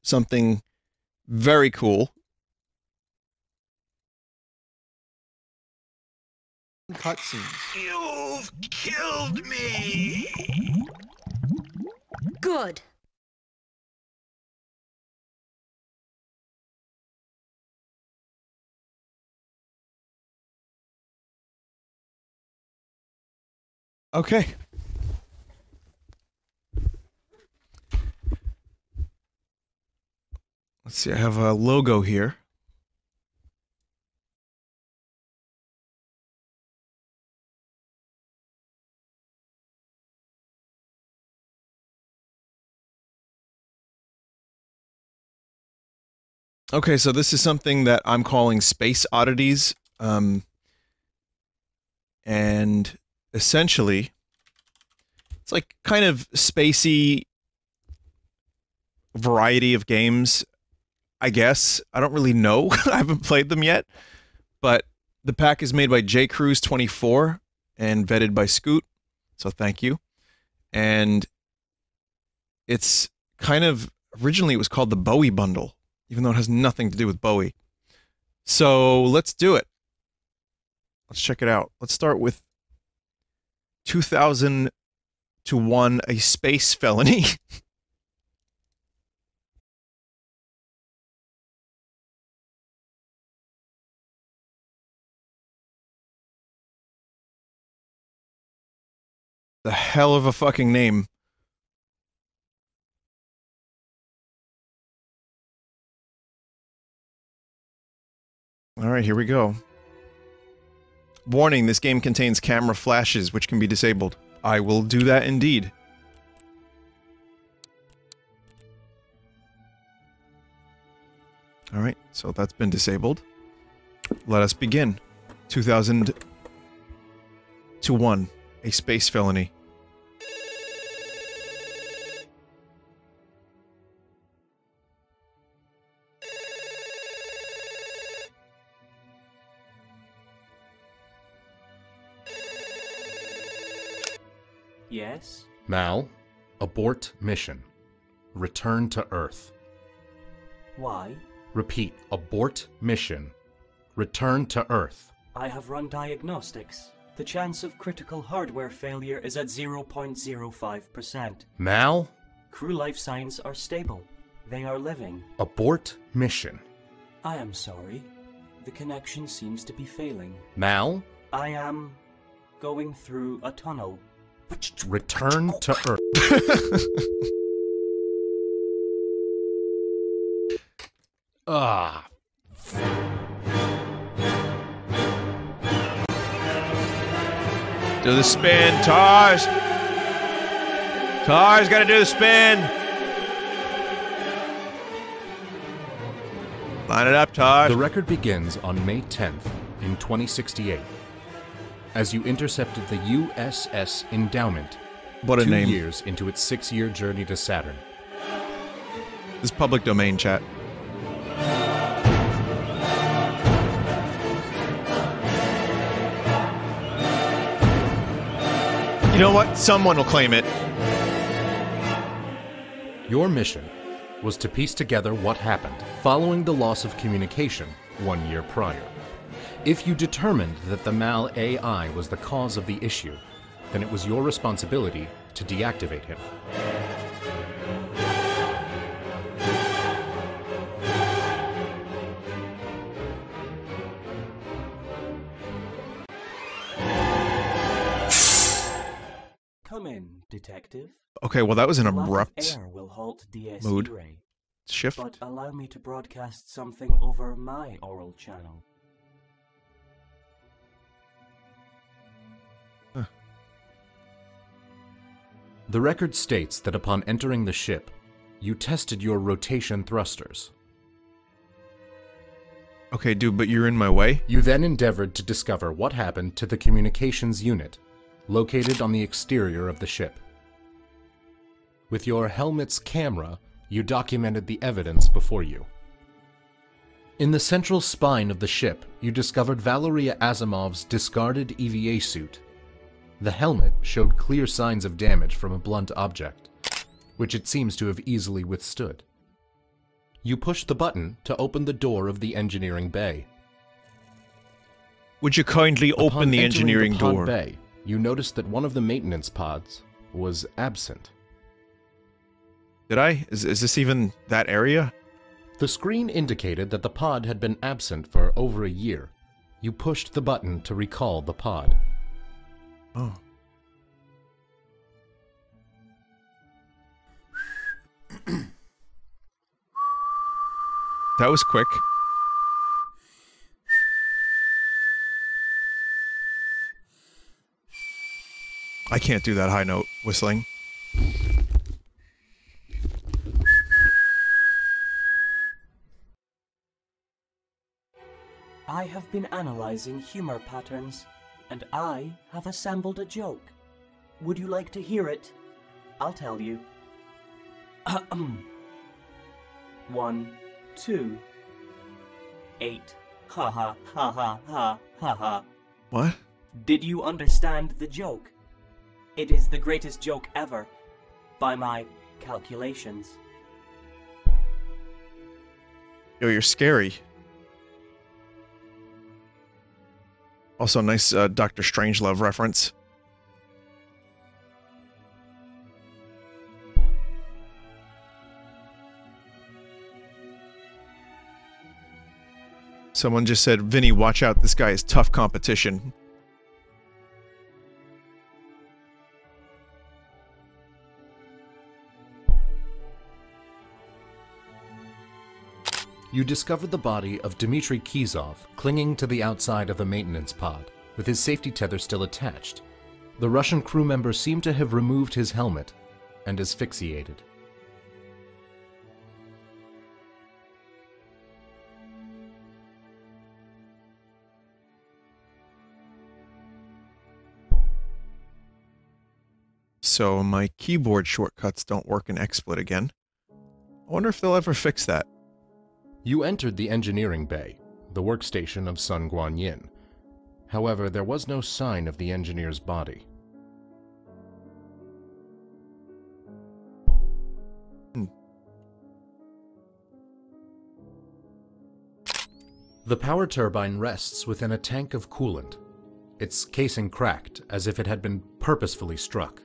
something very cool. Cutscenes. You've killed me! Good. Okay. Let's see, I have a logo here. Okay, so this is something that I'm calling Space Oddities. And essentially, it's like kind of spacey variety of games, I guess. I don't really know. I haven't played them yet. But the pack is made by JCruz24 and vetted by Scoot. So thank you. And it's kind of, originally it was called the Bowie Bundle, even though it has nothing to do with Bowie. So let's do it. Let's check it out. Let's start with 2001: A Space Felony. The hell of a fucking name. Alright, here we go. Warning, this game contains camera flashes, which can be disabled. I will do that indeed. Alright, so that's been disabled. Let us begin. 2001: A Space Felony. Yes? Mal, abort mission. Return to Earth. Why? Repeat, abort mission. Return to Earth. I have run diagnostics. The chance of critical hardware failure is at 0.05%. Mal, Crew life signs are stable. They are living. abort mission. I am sorry. The connection seems to be failing. Mal, I am going through a tunnel. return to Earth. Ah. Do the spin, Tars! Tars, gotta do the spin! Line it up, Tars. The record begins on May 10th in 2068 as you intercepted the USS Endowment. What a 2 name. years into its 6-year journey to Saturn. This is public domain, chat. You know what? Someone will claim it. Your mission was to piece together what happened following the loss of communication 1 year prior. If you determined that the Mal AI was the cause of the issue, then it was your responsibility to deactivate him. Come in, detective. Okay, well that was an A lack of abrupt air will halt DSE mood. ray, shift. but allow me to broadcast something over my oral channel. The record states that upon entering the ship, you tested your rotation thrusters. Okay, dude, but you're in my way? You then endeavored to discover what happened to the communications unit, located on the exterior of the ship. With your helmet's camera, you documented the evidence before you. In the central spine of the ship, you discovered Valeria Asimov's discarded EVA suit. The helmet showed clear signs of damage from a blunt object, which it seems to have easily withstood. You push the button to open the door of the engineering bay. Would you kindly open Upon the entering engineering the pod door? bay, you notice that one of the maintenance pods was absent. Did I? Is this even that area? The screen indicated that the pod had been absent for over a year. You pushed the button to recall the pod. Oh. That was quick. I can't do that high note whistling. I have been analyzing humor patterns, and I have assembled a joke. Would you like to hear it? I'll tell you. 1, 2, 8. Ha ha ha ha ha ha ha. What? Did you understand the joke? It is the greatest joke ever, by my calculations. Yo, you're scary. Also, nice Dr. Strangelove reference. Someone just said, Vinny, watch out, this guy is tough competition. You discovered the body of Dmitry Kizov clinging to the outside of the maintenance pod, with his safety tether still attached. The Russian crew member seemed to have removed his helmet and asphyxiated. So my keyboard shortcuts don't work in XSplit again. I wonder if they'll ever fix that. You entered the engineering bay, the workstation of Sun Guanyin. However, there was no sign of the engineer's body. The power turbine rests within a tank of coolant, its casing cracked as if it had been purposefully struck.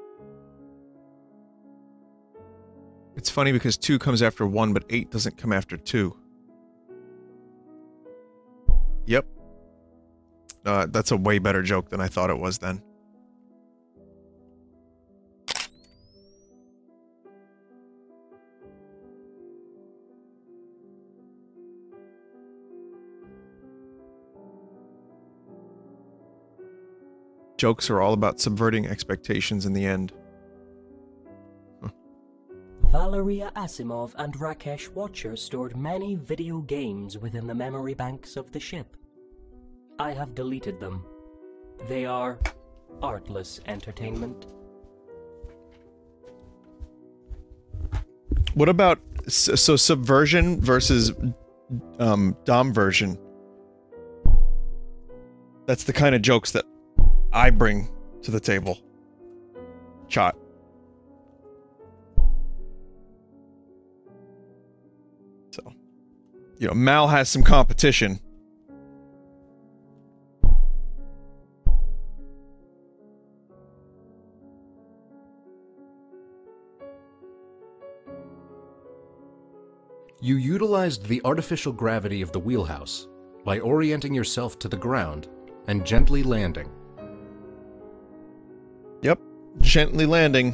It's funny because 2 comes after 1, but 8 doesn't come after 2. Yep. That's a way better joke than I thought it was then. Jokes are all about subverting expectations in the end. Valeria Asimov and Rakesh Watcher stored many video games within the memory banks of the ship. I have deleted them. They are artless entertainment. What about so subversion versus dom version? That's the kind of jokes that I bring to the table. Chot. So, you know, Mal has some competition. You utilized the artificial gravity of the wheelhouse by orienting yourself to the ground and gently landing. Yep, gently landing.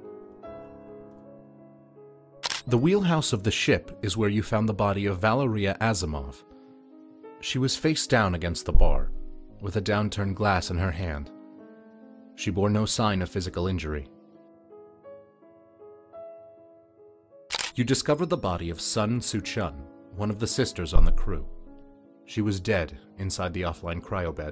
The wheelhouse of the ship is where you found the body of Valeria Asimov. She was face down against the bar, with a downturned glass in her hand. She bore no sign of physical injury. You discovered the body of Sun Su-chun, one of the sisters on the crew. She was dead inside the offline cryobed.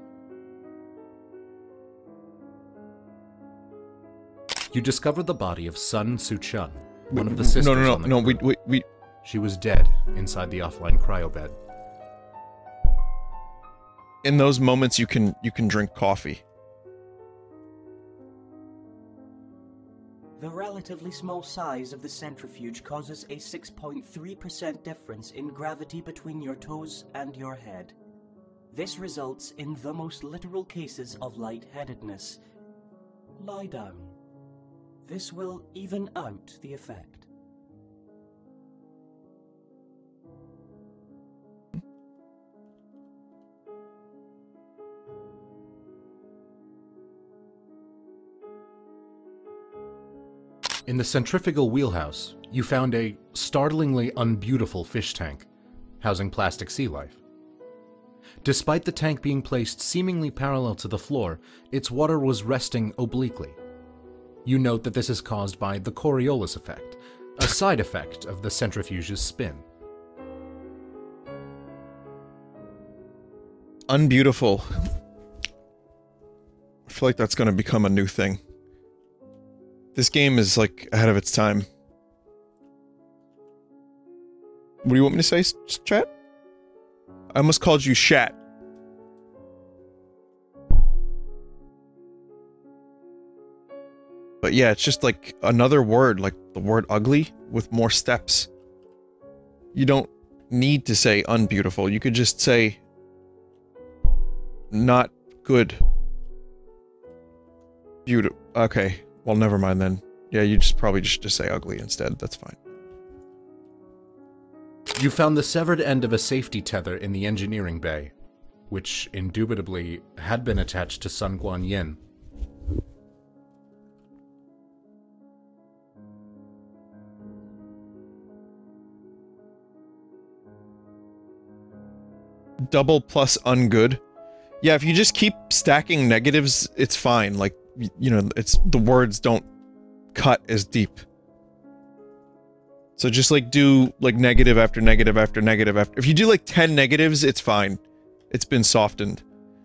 You discovered the body of Sun Su-chun, one of the sisters on the crew. We She was dead inside the offline cryobed. in those moments you can drink coffee. The relatively small size of the centrifuge causes a 6.3% difference in gravity between your toes and your head. This results in the most literal cases of lightheadedness. Lie down. This will even out the effect. In the centrifugal wheelhouse, you found a startlingly unbeautiful fish tank, housing plastic sea life. Despite the tank being placed seemingly parallel to the floor, its water was resting obliquely. You note that this is caused by the Coriolis effect, a side effect of the centrifuge's spin. Unbeautiful. I feel like that's going to become a new thing. This game is, like, ahead of its time. What do you want me to say, chat? I almost called you Shat. But yeah, it's just like another word, like the word ugly, with more steps. You don't need to say unbeautiful. You could just say not good. Beautiful. Okay. Well, never mind then. Yeah, you probably just say ugly instead. That's fine. You found the severed end of a safety tether in the engineering bay, which indubitably had been attached to Sun Guan Yin. Double plus ungood. Yeah, if you just keep stacking negatives, it's fine. Like, you know, the words don't cut as deep. So just, like, do, like, negative after negative after negative after... If you do, like, 10 negatives, it's fine. It's been softened.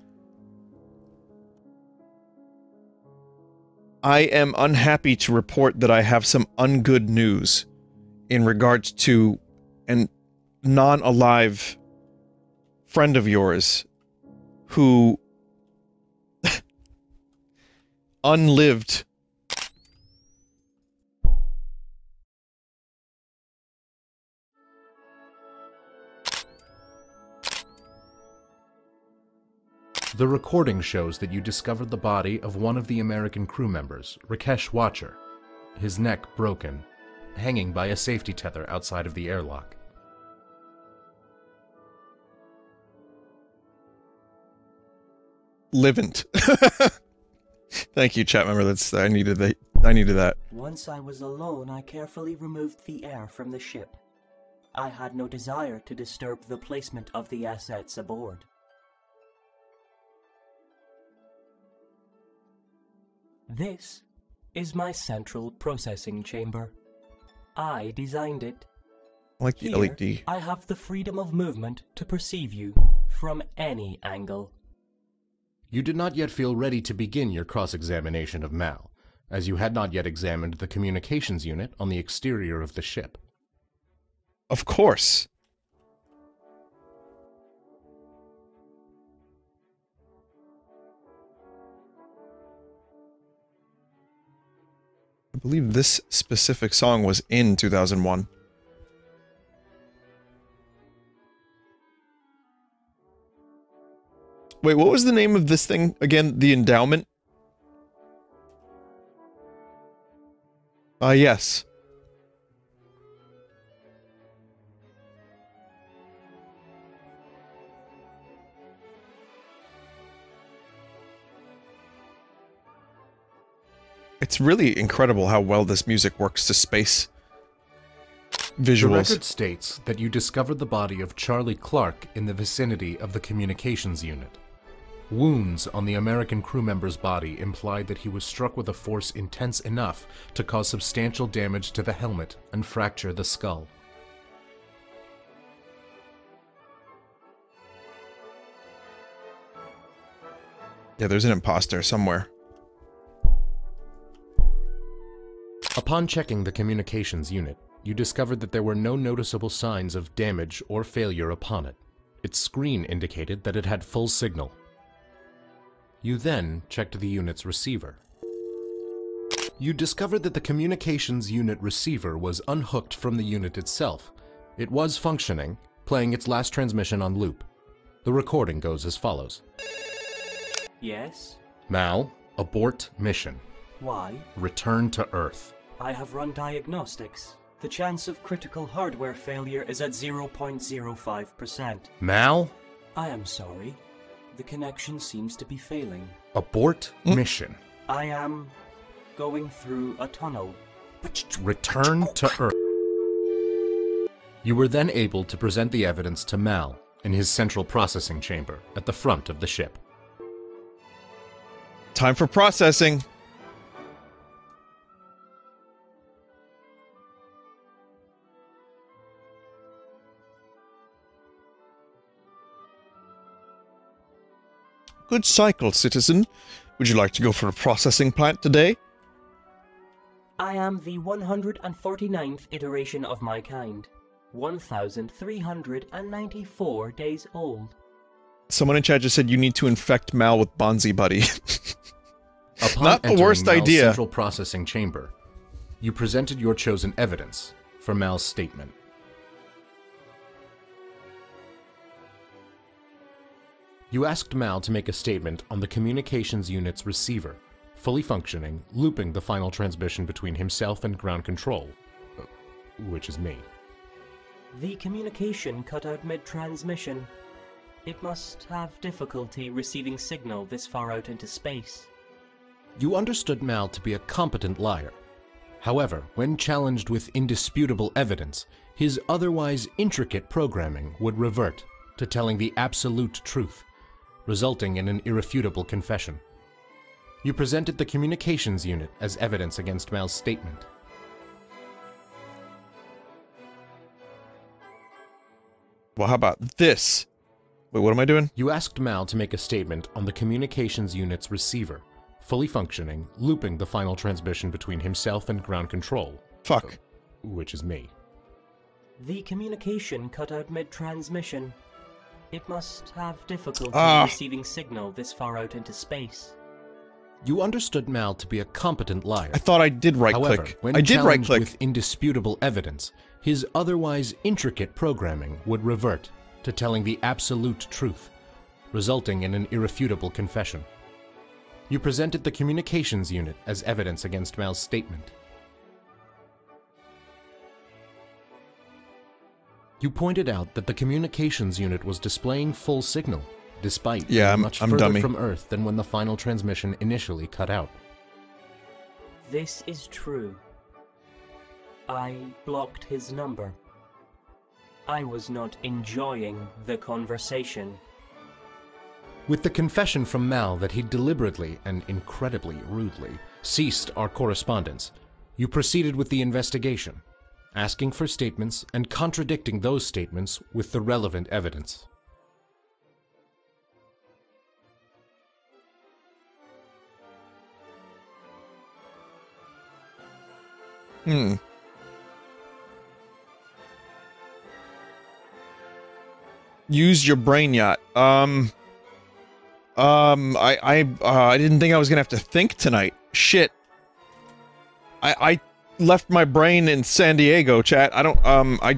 I am unhappy to report that I have some ungood news in regards to an non-alive friend of yours who unlived. The recording shows that you discovered the body of one of the American crew members, Rakesh Watcher, his neck broken, hanging by a safety tether outside of the airlock. Livent. Thank you, chat member. I needed that. Once I was alone, I carefully removed the air from the ship. I had no desire to disturb the placement of the assets aboard. This is my central processing chamber. I designed it. I like the Here, LED. I have the freedom of movement to perceive you from any angle. You did not yet feel ready to begin your cross-examination of Mal, as you had not yet examined the communications unit on the exterior of the ship. Of course. I believe this specific song was in 2001. Wait, what was the name of this thing again? The endowment? Yes. It's really incredible how well this music works to space visuals. The record states that you discovered the body of Charlie Clark in the vicinity of the communications unit. Wounds on the American crew member's body implied that he was struck with a force intense enough to cause substantial damage to the helmet and fracture the skull. Yeah, there's an imposter somewhere. Upon checking the communications unit, you discovered that there were no noticeable signs of damage or failure upon it. Its screen indicated that it had full signal. You then checked the unit's receiver. You discovered that the communications unit receiver was unhooked from the unit itself. It was functioning, playing its last transmission on loop. The recording goes as follows. Yes? Mal, abort mission. Why? Return to Earth. I have run diagnostics. The chance of critical hardware failure is at 0.05%. Mal, I am sorry. The connection seems to be failing. abort mission. I am going through a tunnel. Return to Earth. You were then able to present the evidence to Mal in his central processing chamber at the front of the ship. Time for processing. Good cycle, citizen. Would you like to go for a processing plant today? I am the 149th iteration of my kind. 1,394 days old. Someone in chat just said you need to infect Mal with Bonzi Buddy. Upon Not the entering worst Mal's idea. central processing chamber, you presented your chosen evidence for Mal's statement. You asked Mal to make a statement on the communications unit's receiver, fully functioning, looping the final transmission between himself and ground control, which is me. The communication cut out mid-transmission. It must have difficulty receiving signal this far out into space. You understood Mal to be a competent liar. However, when challenged with indisputable evidence, his otherwise intricate programming would revert to telling the absolute truth, resulting in an irrefutable confession. You presented the communications unit as evidence against Mal's statement. Well, how about this? Wait, what am I doing? You asked Mal to make a statement on the communications unit's receiver, fully functioning, looping the final transmission between himself and ground control. Fuck. Which is me. The communication cut out mid-transmission. It must have difficulty receiving signal this far out into space. You understood Mal to be a competent liar. I thought I did right-click. However, when I did challenged right-click. with indisputable evidence, his otherwise intricate programming would revert to telling the absolute truth, resulting in an irrefutable confession. You presented the communications unit as evidence against Mal's statement. You pointed out that the communications unit was displaying full signal, despite being much I'm further dummy. from Earth than when the final transmission initially cut out. This is true. I blocked his number. I was not enjoying the conversation. With the confession from Mal that he deliberately and incredibly rudely ceased our correspondence, you proceeded with the investigation, asking for statements and contradicting those statements with the relevant evidence. Use your brain yacht. I didn't think I was gonna have to think tonight. Shit. I left my brain in San Diego, chat. I don't,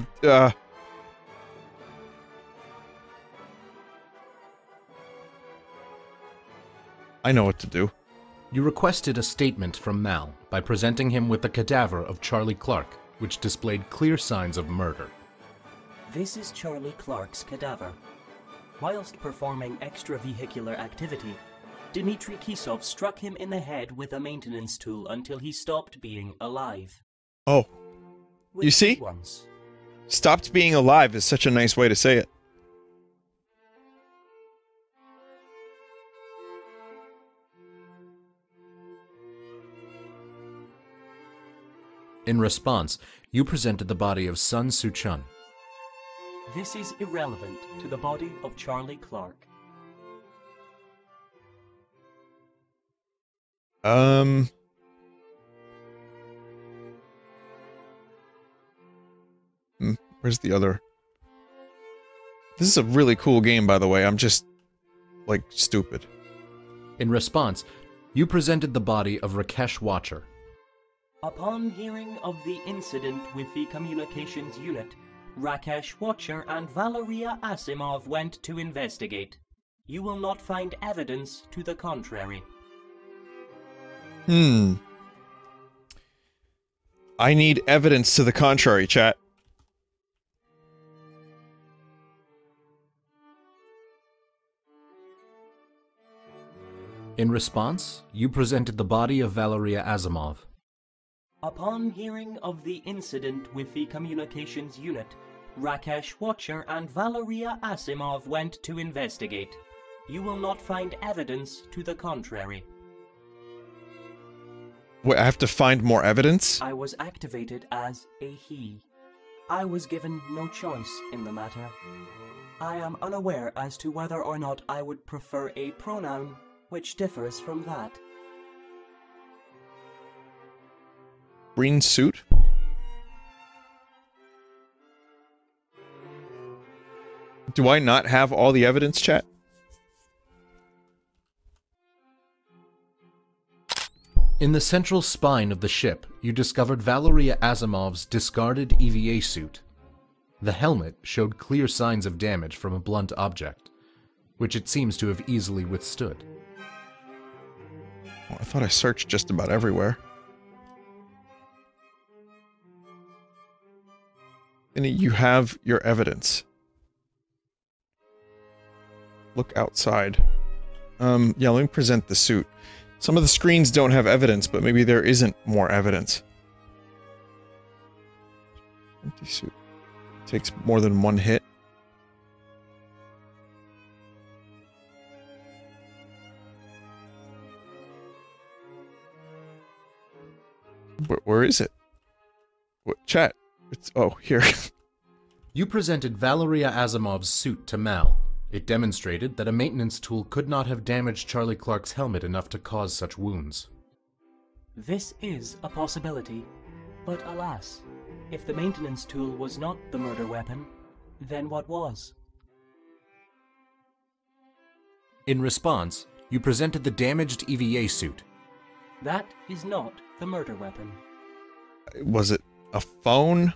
I know what to do. You requested a statement from Mal by presenting him with the cadaver of Charlie Clark, which displayed clear signs of murder. This is Charlie Clark's cadaver. Whilst performing extravehicular activity, Dmitry Kisov struck him in the head with a maintenance tool until he stopped being alive. Oh. You see? Once. Stopped being alive is such a nice way to say it. In response, you presented the body of Sun Soo-chun. This is irrelevant to the body of Charlie Clark. Where's the other? This is a really cool game, by the way. I'm just, like, stupid. In response, you presented the body of Rakesh Watcher. Upon hearing of the incident with the communications unit, Rakesh Watcher and Valeria Asimov went to investigate. You will not find evidence to the contrary. I need evidence to the contrary, chat. In response, you presented the body of Valeria Asimov. Upon hearing of the incident with the communications unit, Rakesh Watcher and Valeria Asimov went to investigate. You will not find evidence to the contrary. Wait, I have to find more evidence? I was activated as a he. I was given no choice in the matter. I am unaware as to whether or not I would prefer a pronoun which differs from that. Green suit? Do I not have all the evidence, chat? In the central spine of the ship, you discovered Valeria Asimov's discarded EVA suit. The helmet showed clear signs of damage from a blunt object, which it seems to have easily withstood. Well, I thought I searched just about everywhere. Vinny, you have your evidence. Look outside. Yeah, let me present the suit. Some of the screens don't have evidence, but maybe there isn't more evidence. Empty suit. Takes more than one hit. Where is it? What, chat? It's, oh, here. You presented Valeria Asimov's suit to Mal. It demonstrated that a maintenance tool could not have damaged Charlie Clark's helmet enough to cause such wounds. This is a possibility, but alas, if the maintenance tool was not the murder weapon, then what was? In response, you presented the damaged EVA suit. That is not the murder weapon. Was it a phone?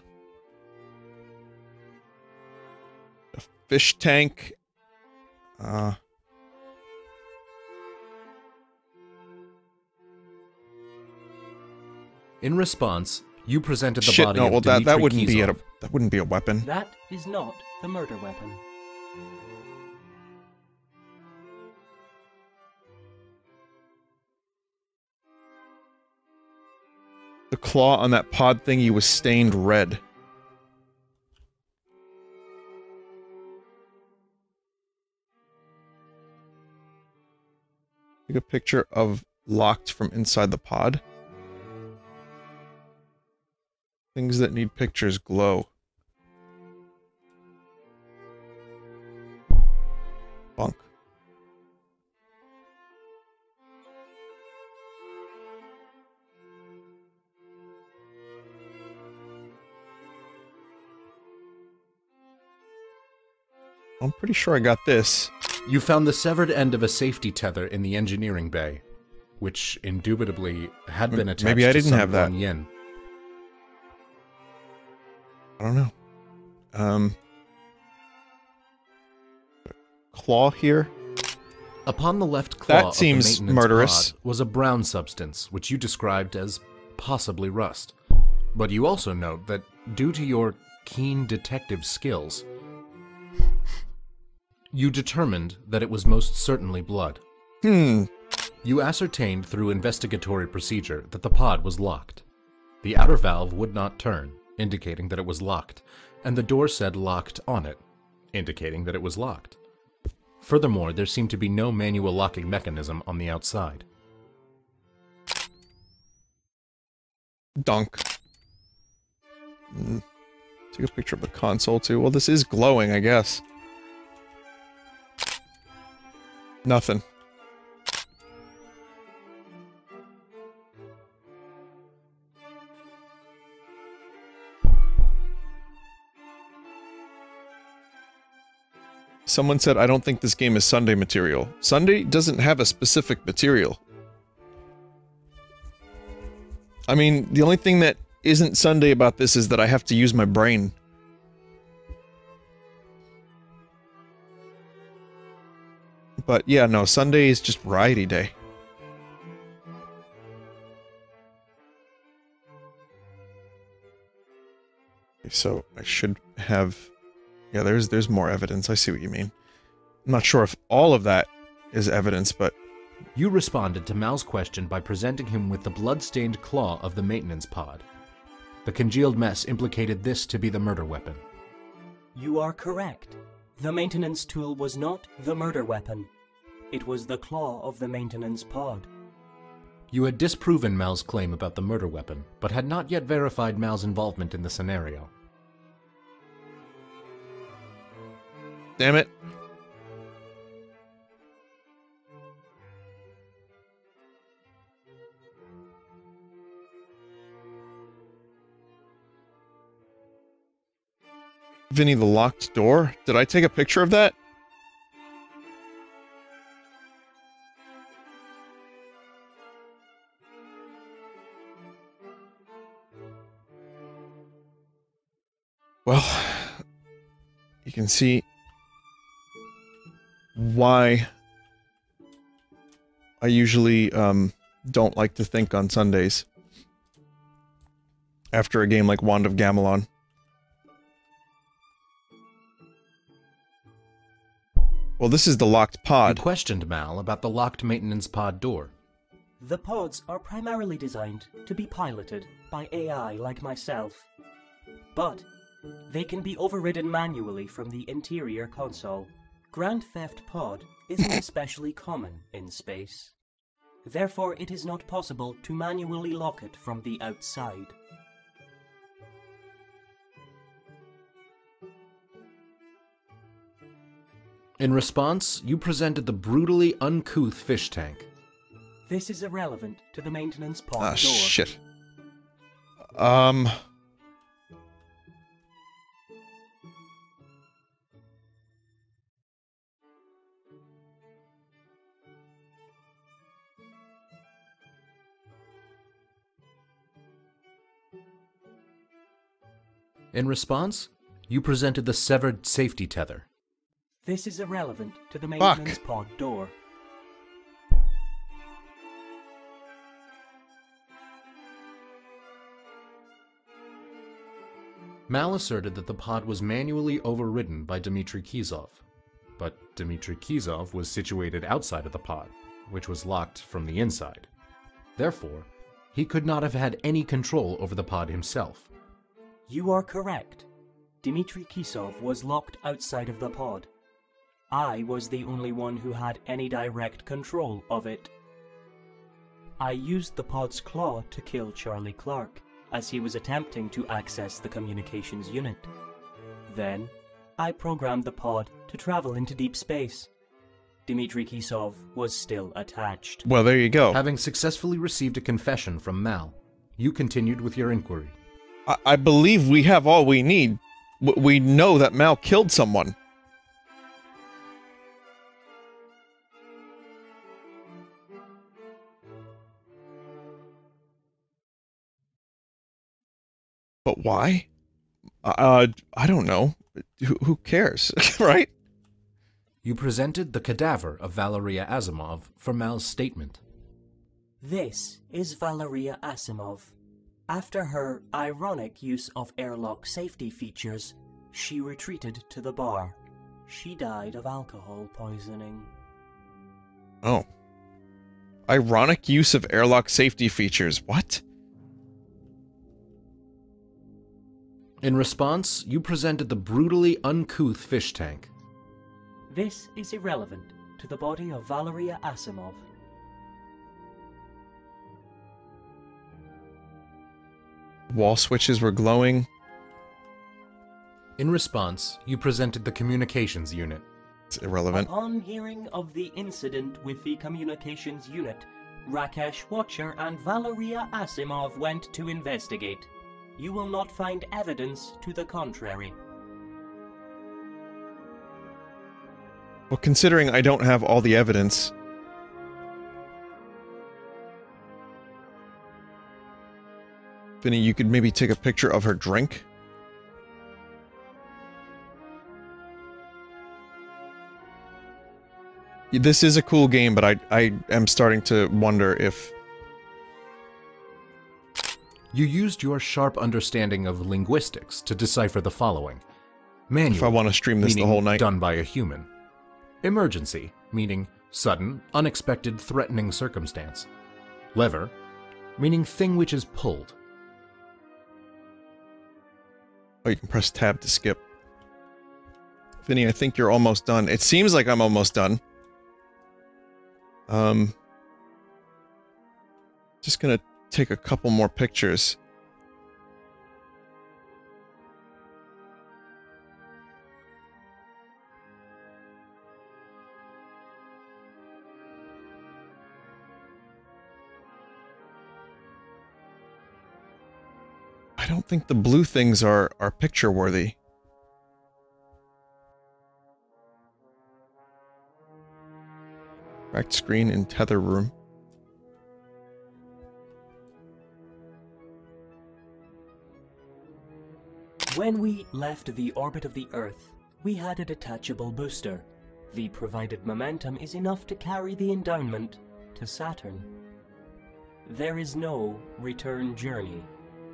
A fish tank? In response, you presented the Shit, body no, of well Dmitry that wouldn't be Kizov. that wouldn't be a weapon. That is not the murder weapon. The claw on that pod thingy was stained red. Take a picture of locked from inside the pod. Things that need pictures glow. Bunk. I'm pretty sure I got this. You found the severed end of a safety tether in the engineering bay, which indubitably had been attached Maybe I to didn't some have that. Yin. I don't know. Claw here. Upon the left claw That of seems the maintenance murderous. pod was a brown substance, which you described as possibly rust. But you also note that, due to your keen detective skills, you determined that it was most certainly blood. You ascertained through investigatory procedure that the pod was locked. The outer valve would not turn, indicating that it was locked, and the door said locked on it, indicating that it was locked. Furthermore, there seemed to be no manual locking mechanism on the outside. Dunk. Take a picture of the console too. Well, this is glowing, I guess. Nothing. Someone said, I don't think this game is Sunday material. Sunday doesn't have a specific material. I mean, the only thing that isn't Sunday about this is that I have to use my brain. But yeah, no, Sunday is just variety day. So I should have... Yeah, there's more evidence. I see what you mean. I'm not sure if all of that is evidence, but... You responded to Mal's question by presenting him with the blood-stained claw of the maintenance pod. The congealed mess implicated this to be the murder weapon. You are correct. The maintenance tool was not the murder weapon. It was the claw of the maintenance pod. You had disproven Mal's claim about the murder weapon, but had not yet verified Mal's involvement in the scenario. Damn it. Vinny, the locked door? Did I take a picture of that? Well, you can see why I usually don't like to think on Sundays after a game like Wand of Gamelon. Well, this is the locked pod. You questioned Mal about the locked maintenance pod door. The pods are primarily designed to be piloted by AI like myself, but they can be overridden manually from the interior console. Grand Theft Pod isn't especially common in space. Therefore, it is not possible to manually lock it from the outside. In response, you presented the brutally uncouth fish tank. This is irrelevant to the maintenance pod Ah, door. shit. In response, you presented the severed safety tether. This is irrelevant to the maintenance pod door. Mal asserted that the pod was manually overridden by Dmitry Kizov, but Dmitry Kizov was situated outside of the pod, which was locked from the inside. Therefore, he could not have had any control over the pod himself. You are correct. Dmitry Kizov was locked outside of the pod. I was the only one who had any direct control of it. I used the pod's claw to kill Charlie Clark, as he was attempting to access the communications unit. Then, I programmed the pod to travel into deep space. Dmitry Kizov was still attached. Well, there you go. Having successfully received a confession from Mal, you continued with your inquiry. I believe we have all we need. We know that Mal killed someone. But why? I don't know. Who cares, right? You presented the cadaver of Valeria Asimov for Mal's statement. This is Valeria Asimov. After her ironic use of airlock safety features, she retreated to the bar. She died of alcohol poisoning. Oh. Ironic use of airlock safety features. What? In response, you presented the brutally uncouth fish tank. This is irrelevant to the body of Valeria Asimov. Wall switches were glowing. In response, you presented the communications unit. It's irrelevant. Upon hearing of the incident with the communications unit, Rakesh Watcher and Valeria Asimov went to investigate. You will not find evidence to the contrary. Well, considering I don't have all the evidence... Vinny, you could maybe take a picture of her drink. This is a cool game, but I am starting to wonder if... You used your sharp understanding of linguistics to decipher the following. Manual, if I want to stream this the whole night. Done by a human. Emergency, meaning sudden, unexpected, threatening circumstance. Lever, meaning thing which is pulled. Oh, you can press tab to skip. Vinny, I think you're almost done. It seems like I'm almost done. Just gonna take a couple more pictures. I don't think the blue things are picture worthy. Cracked screen in tether room. When we left the orbit of the Earth, we had a detachable booster. The provided momentum is enough to carry the endowment to Saturn. There is no return journey.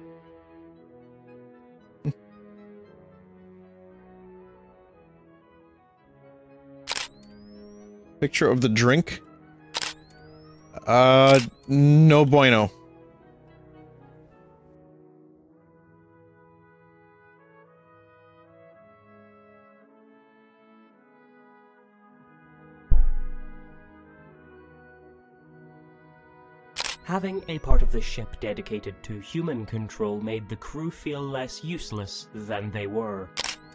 Picture of the drink? No bueno. Having a part of the ship dedicated to human control made the crew feel less useless than they were.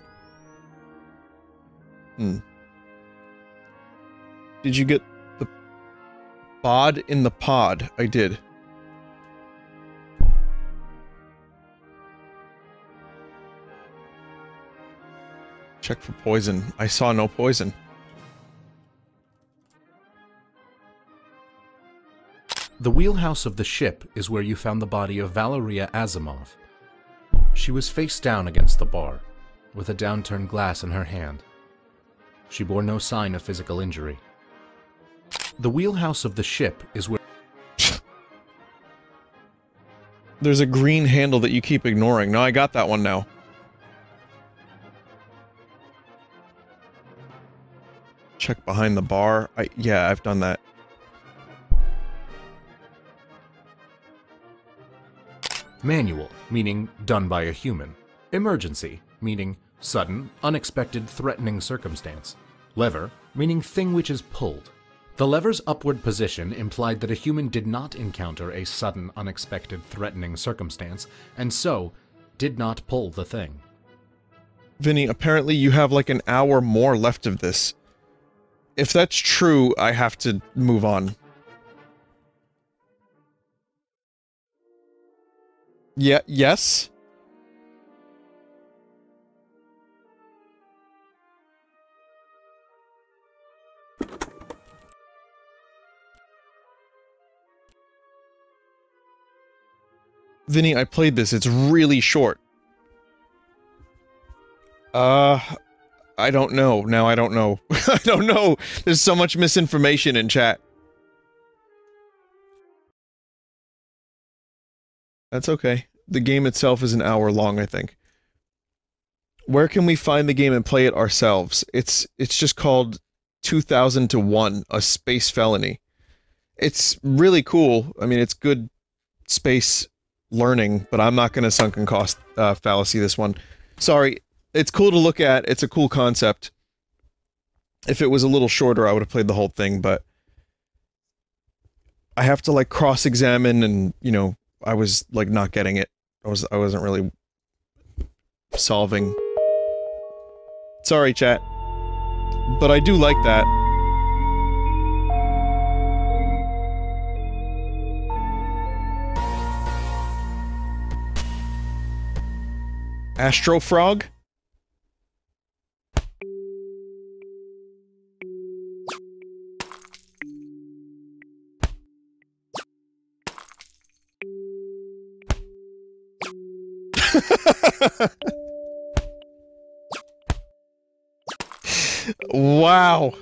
Did you get the bod in the pod? I did. Check for poison. I saw no poison. The wheelhouse of the ship is where you found the body of Valeria Asimov. She was face down against the bar, with a downturned glass in her hand. She bore no sign of physical injury. The wheelhouse of the ship is where... There's a green handle that you keep ignoring. No, I got that one now. Check behind the bar. Yeah, I've done that. Manual, meaning done by a human. Emergency, meaning sudden, unexpected, threatening circumstance. Lever, meaning thing which is pulled. The lever's upward position implied that a human did not encounter a sudden, unexpected, threatening circumstance, and so did not pull the thing. Vinny, apparently you have like an hour more left of this. If that's true, I have to move on. Yeah, yes? Vinny, I played this. It's really short. I don't know. Now I don't know. I don't know. There's so much misinformation in chat. That's okay. The game itself is an hour long, I think. Where can we find the game and play it ourselves? It's just called 2001, A Space Felony. It's really cool. I mean, it's good space learning, but I'm not going to sunken cost fallacy this one. Sorry. It's cool to look at. It's a cool concept. If it was a little shorter, I would have played the whole thing, but I have to, like, cross-examine and, you know, I was, like, not getting it. I wasn't really solving. Sorry, chat. But I do like that. Astro Frog? Wow.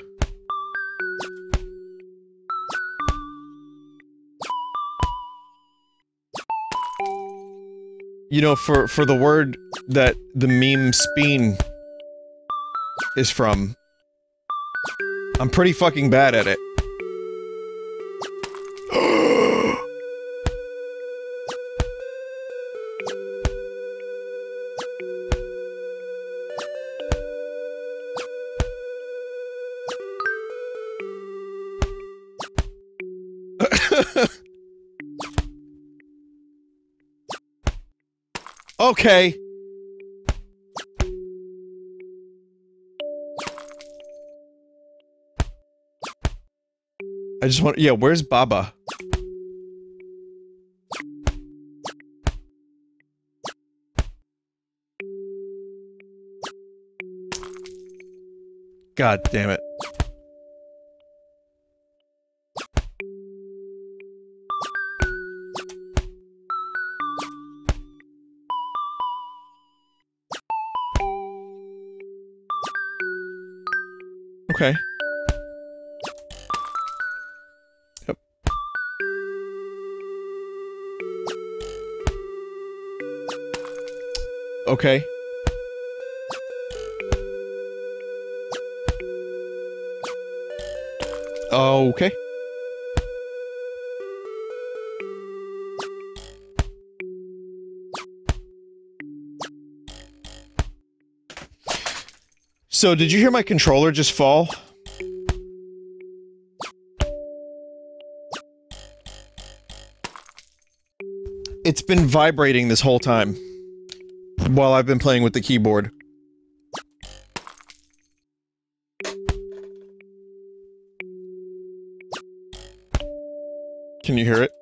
You know, for the word that the meme speen is from, I'm pretty fucking bad at it. Okay. I just want- yeah, where's Baba? God damn it. Okay. Yep. Okay. Okay. So, did you hear my controller just fall? It's been vibrating this whole time while I've been playing with the keyboard. Can you hear it?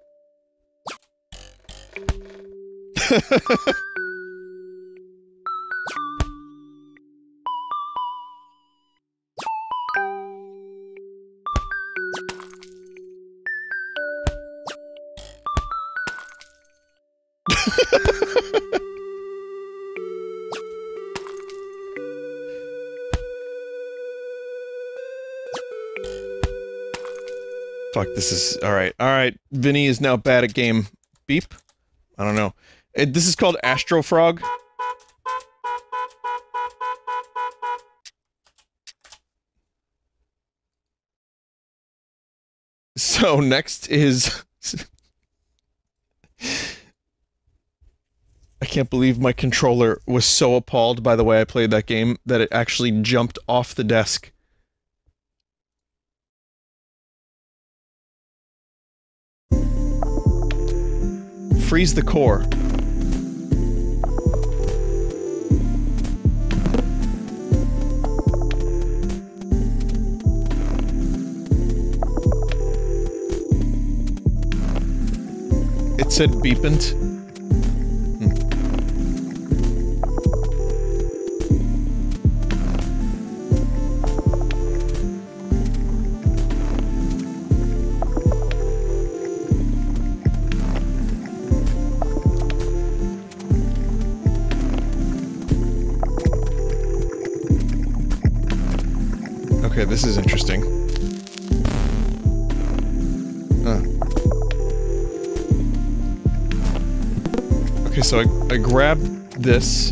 Fuck, this is... Alright, alright. Vinny is now bad at game. Beep? I don't know. This is called Astro Frog. So, next is... I can't believe my controller was so appalled by the way I played that game that it actually jumped off the desk. Freeze the core. It said beepant. Okay, this is interesting. Okay, so I grab this.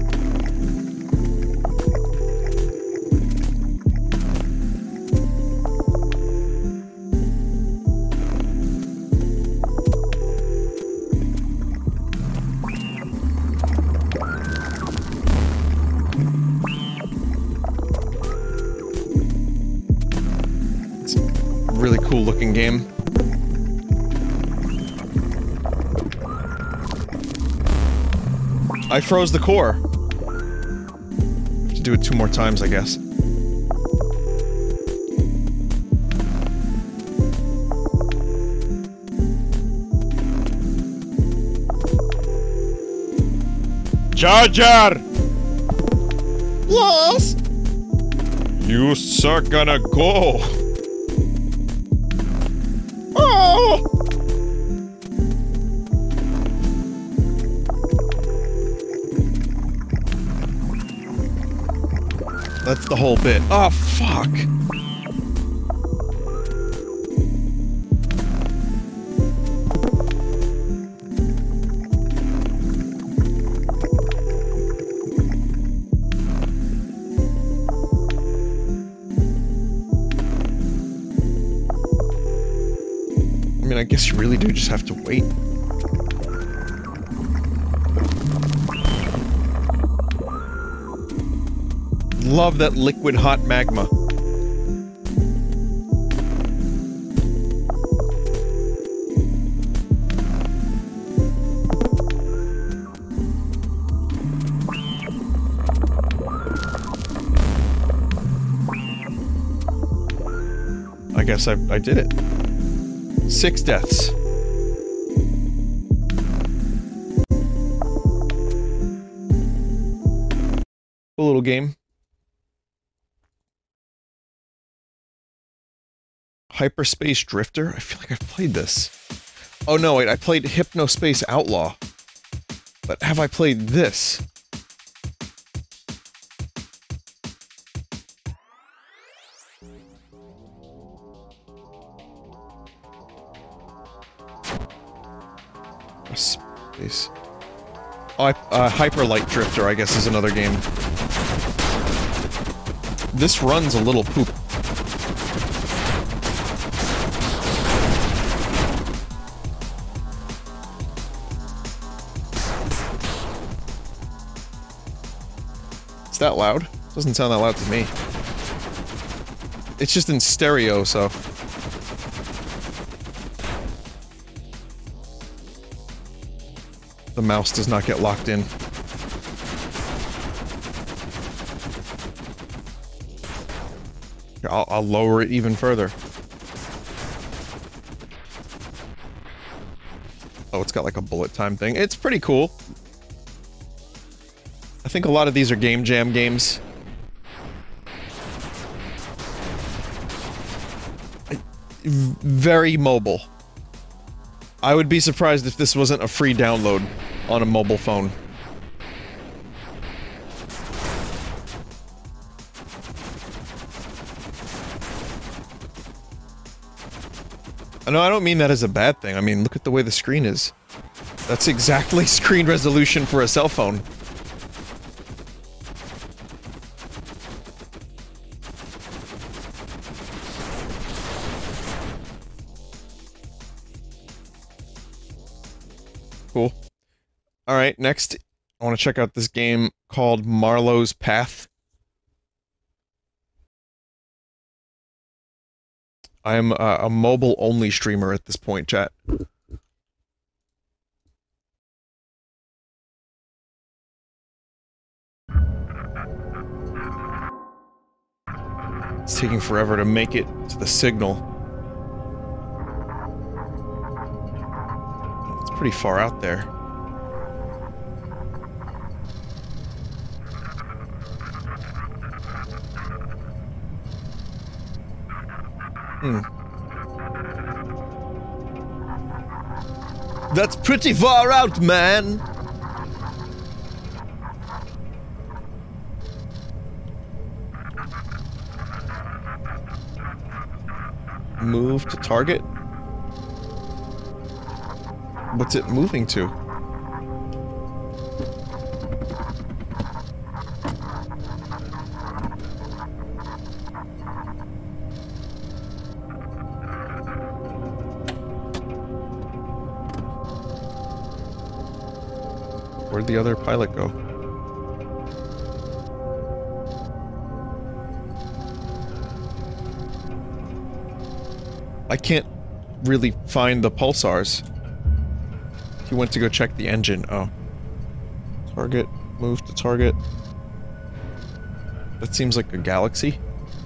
It's a really cool looking game. I froze the core. Have to do it 2 more times, I guess. Jar Jar! Yes? You are gonna go. Oh! That's the whole bit. Oh, fuck! I mean, I guess you really do just have to wait. Love that liquid hot magma. I guess I did it. 6 deaths. A little game. Hyperspace Drifter? I feel like I've played this. Oh no, wait, I played Hypnospace Outlaw. But have I played this? Space. Oh, Hyperlight Drifter, I guess, is another game. This runs a little poop. It's that loud? Doesn't sound that loud to me. It's just in stereo, so... the mouse does not get locked in. I'll lower it even further. Oh, it's got like a bullet time thing. It's pretty cool. I think a lot of these are Game Jam games. Very mobile. I would be surprised if this wasn't a free download on a mobile phone. No, I don't mean that as a bad thing. I mean, look at the way the screen is. That's exactly screen resolution for a cell phone. Cool. Alright, next, I want to check out this game called Marlowe's Path. I am a mobile-only streamer at this point, chat. It's taking forever to make it to the signal. It's pretty far out there. That's pretty far out, man! Move to target? What's it moving to? Where'd the other pilot go? I can't really find the pulsars. He went to go check the engine. Oh. Target. Move to target. That seems like a galaxy.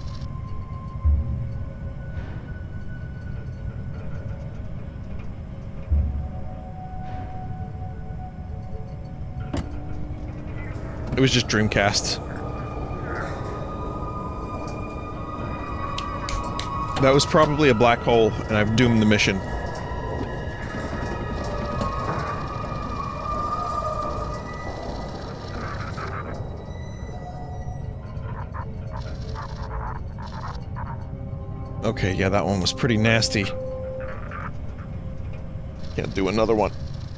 It was just Dreamcast. That was probably a black hole, and I've doomed the mission. Okay, yeah, that one was pretty nasty. Can't do another one.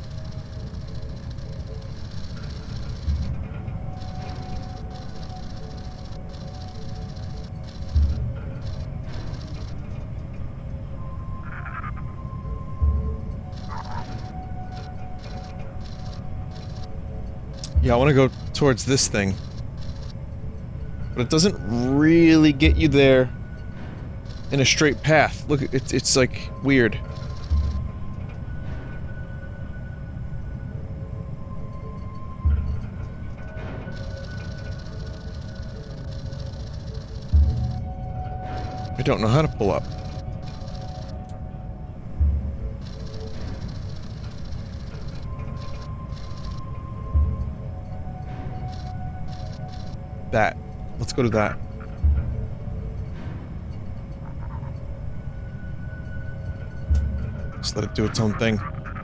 Yeah, I want to go towards this thing. But it doesn't really get you there in a straight path. Look, it's like weird. I don't know how to pull up. That. Let's go to that. Just let it do its own thing.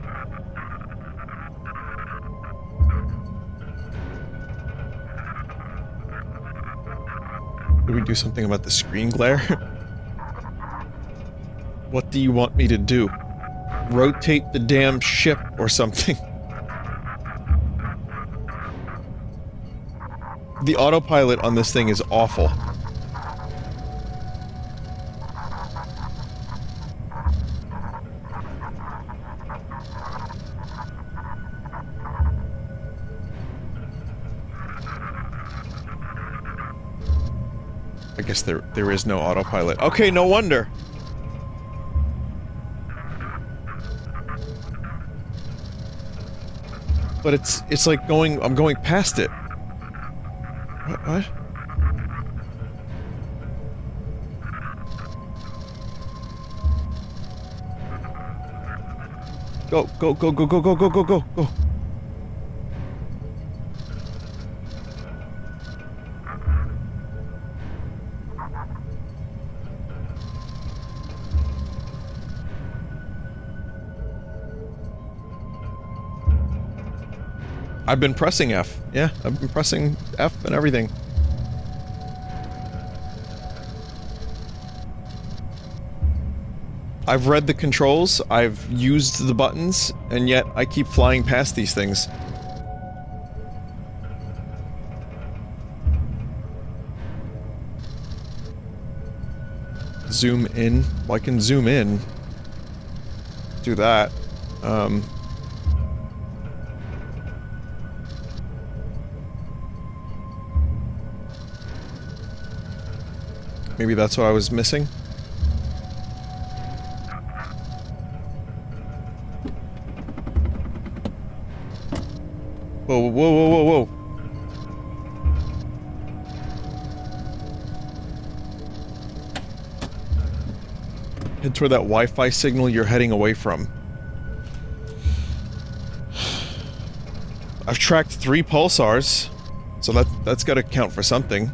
Do we do something about the screen glare? What do you want me to do? Rotate the damn ship or something? The autopilot on this thing is awful. I guess there is no autopilot. Okay, no wonder. But it's like I'm going past it. What? Go, go, go, go, go, go, go, go, go, go. I've been pressing F. Yeah, I've been pressing F and everything. I've read the controls, I've used the buttons, and yet I keep flying past these things. Zoom in. Well, I can zoom in. Do that. Maybe that's what I was missing? Whoa, whoa, whoa, whoa, whoa. Head toward that Wi-Fi signal you're heading away from. I've tracked 3 pulsars, so that's gotta count for something.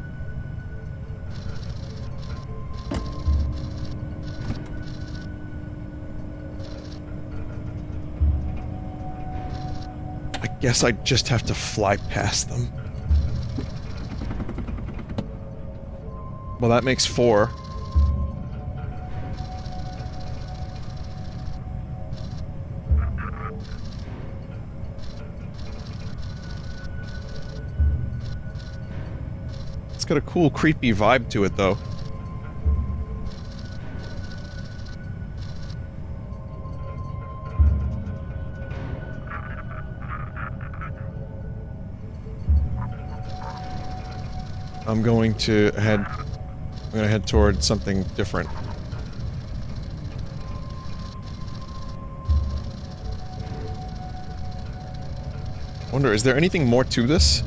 Guess I just have to fly past them. Well, that makes 4. It's got a cool, creepy vibe to it, though. I'm going to head toward something different. Wonder, is there anything more to this?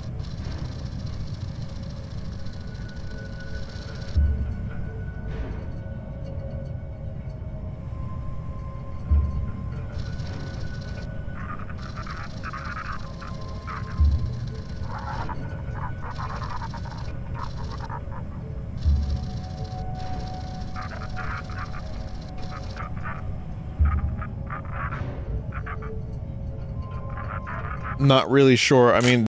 Not really sure. I mean...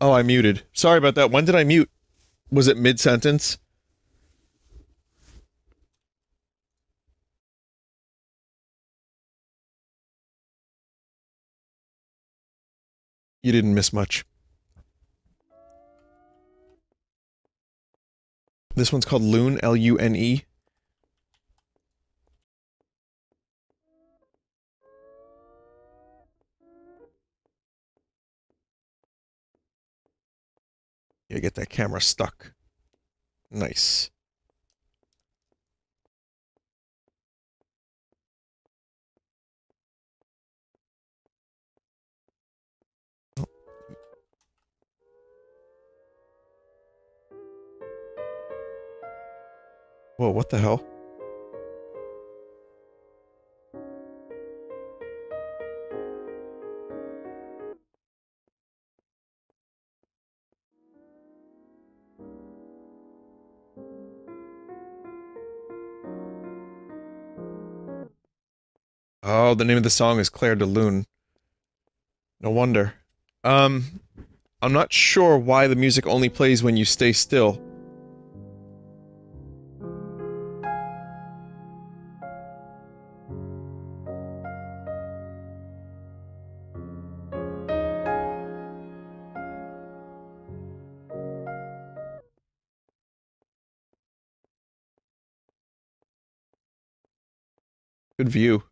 Oh, I muted. Sorry about that. When did I mute? Was it mid-sentence? You didn't miss much. This one's called Lune, L-U-N-E. You get that camera stuck. Nice. Whoa, what the hell? Oh, the name of the song is Claire de Lune. No wonder. I'm not sure why the music only plays when you stay still. Good view.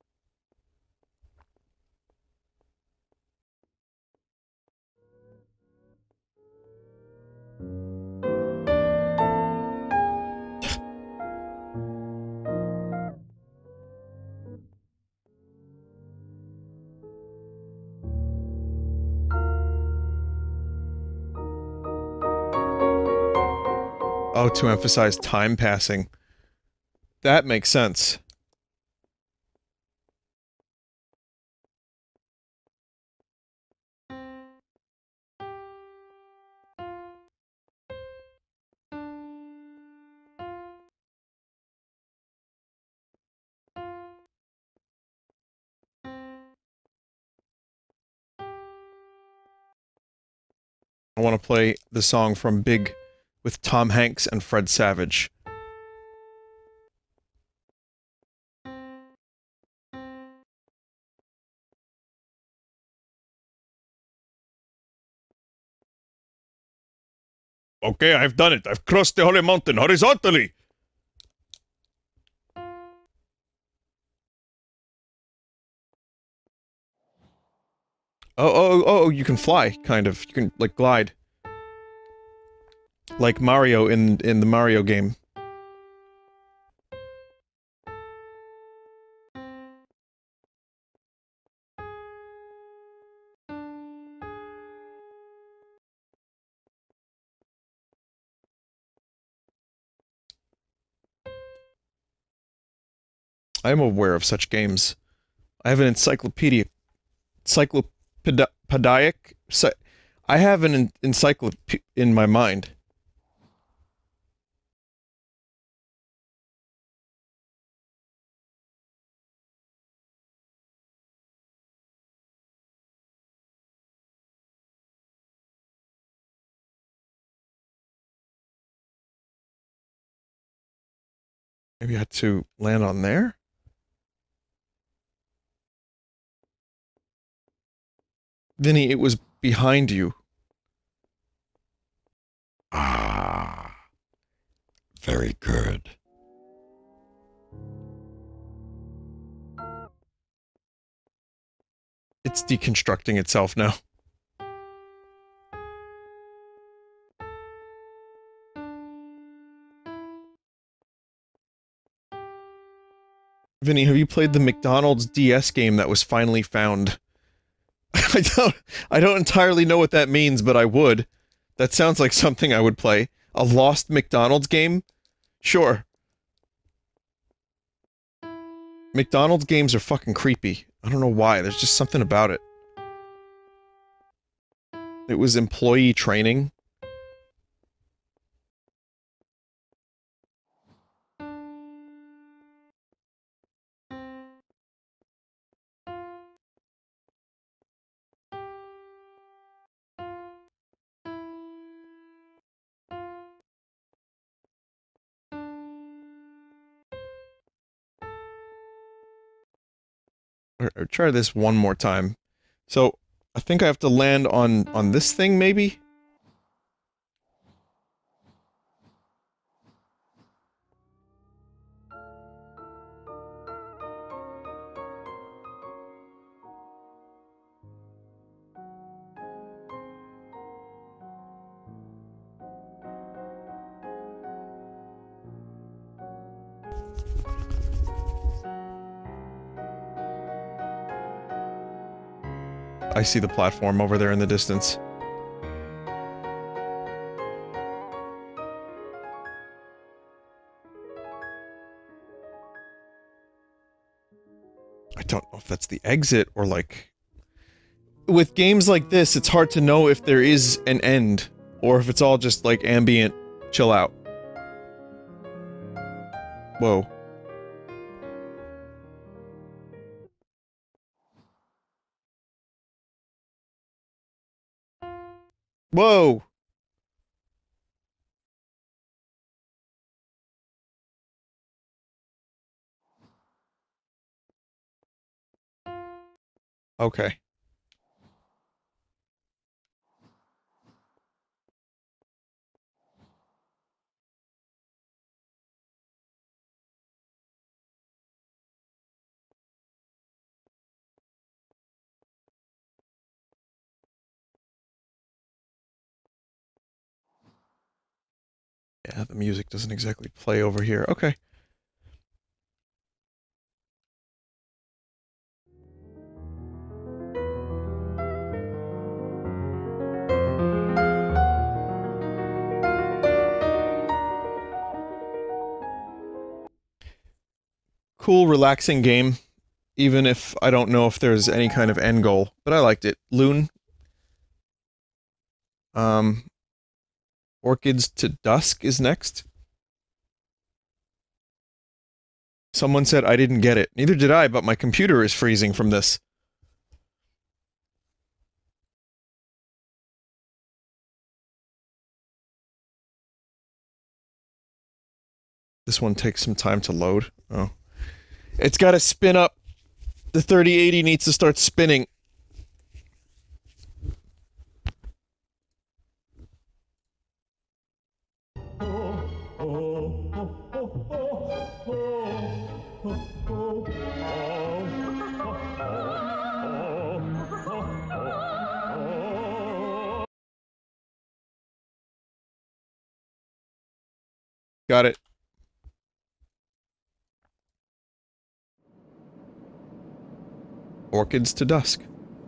Oh, to emphasize time passing. That makes sense. I want to play the song from Big with Tom Hanks and Fred Savage. Okay, I've done it. I've crossed the holy mountain horizontally. Oh, you can fly, kind of. You can, like, glide. Like Mario in the Mario game. I am aware of such games. I have an encyclopedic... I have an encyclopedia in my mind. Maybe I had to land on there? Vinny, it was behind you. Ah, very good. It's deconstructing itself now. Vinny, have you played the McDonald's DS game that was finally found? I don't entirely know what that means, but I would. That sounds like something I would play. A lost McDonald's game? Sure. McDonald's games are fucking creepy. I don't know why, there's just something about it. It was employee training. Or try this one more time. So, I think I have to land on this thing, maybe? I see the platform over there in the distance. I don't know if that's the exit or like... With games like this, it's hard to know if there is an end or if it's all just like ambient chill out. Whoa. Whoa! Okay. Yeah, the music doesn't exactly play over here. Okay. Cool, relaxing game, even if I don't know if there's any kind of end goal, but I liked it. Loon. Orchids to Dusk is next. Someone said I didn't get it. Neither did I, but my computer is freezing from this. This one takes some time to load. Oh. It's got to spin up. The 3080 needs to start spinning. Got it. Orchids to Dusk.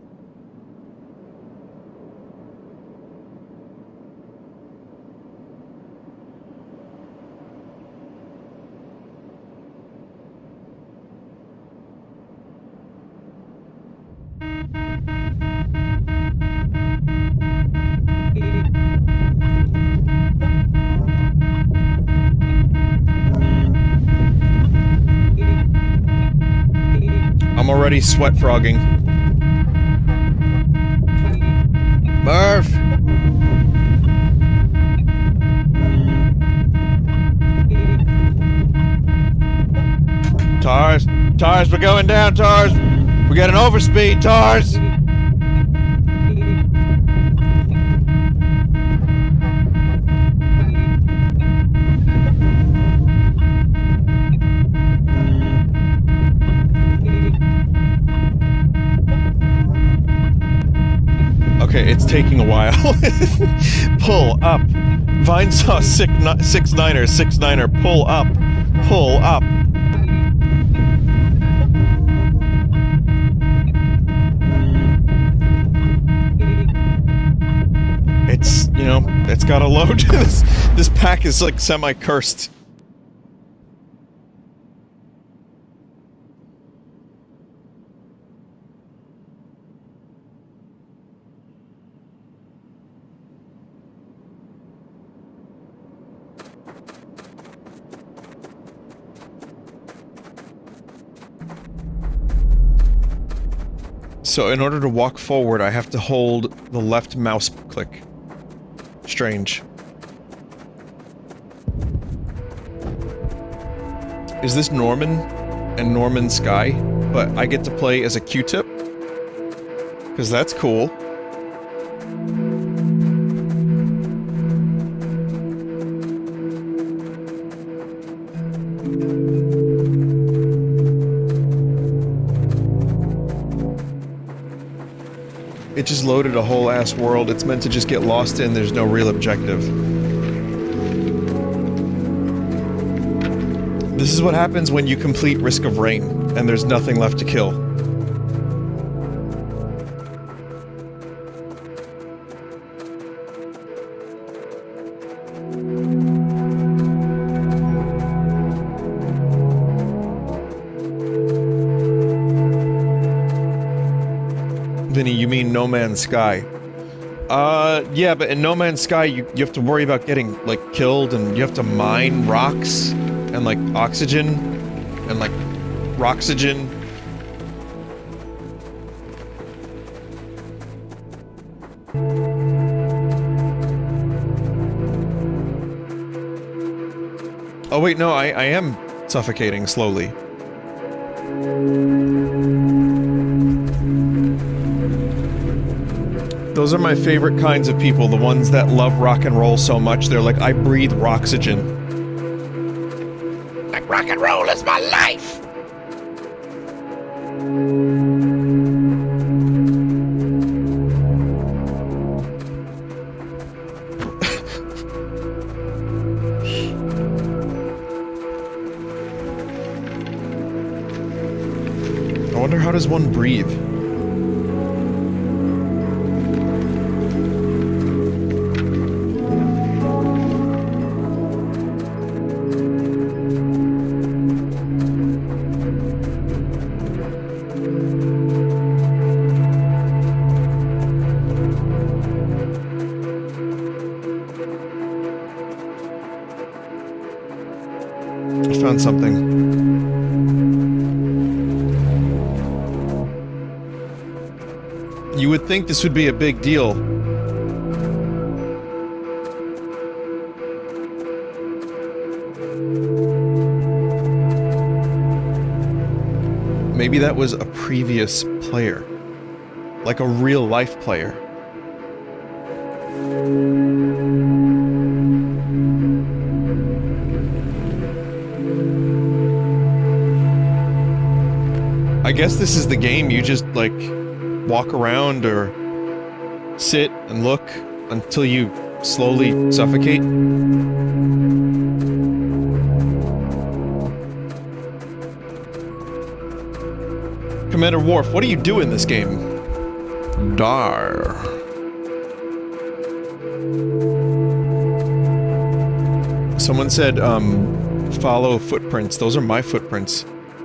I'm already sweat frogging. Murph! Tars! Tars, we're going down, Tars! We got an overspeed, Tars! Okay, it's taking a while. Pull up. Vinesauce 6-9er, 6-9er, pull up. Pull up. It's, you know, it's gotta load. This pack is like semi-cursed. So in order to walk forward, I have to hold the left mouse click. Strange. Is this Norman and Norman Sky? but I get to play as a Q-tip. Because that's cool. It just loaded a whole ass world. It's meant to just get lost in. There's no real objective. This is what happens when you complete Risk of Rain, and there's nothing left to kill. Vinny, you mean No Man's Sky? Yeah, but in No Man's Sky, you have to worry about getting, like, killed, and you have to mine rocks, and, like, oxygen, and, like, roxygen. Oh wait, no, I am suffocating slowly. Those are my favorite kinds of people, the ones that love rock and roll so much, they're like, I breathe roxygen. Like rock and roll is my life. I wonder how does one breathe? I found something. You would think this would be a big deal. Maybe that was a previous player. Like a real-life player. I guess this is the game, you just, like, walk around or sit and look until you slowly suffocate. Commander Worf, what do you do in this game? Dar. Someone said, follow footprints. Those are my footprints.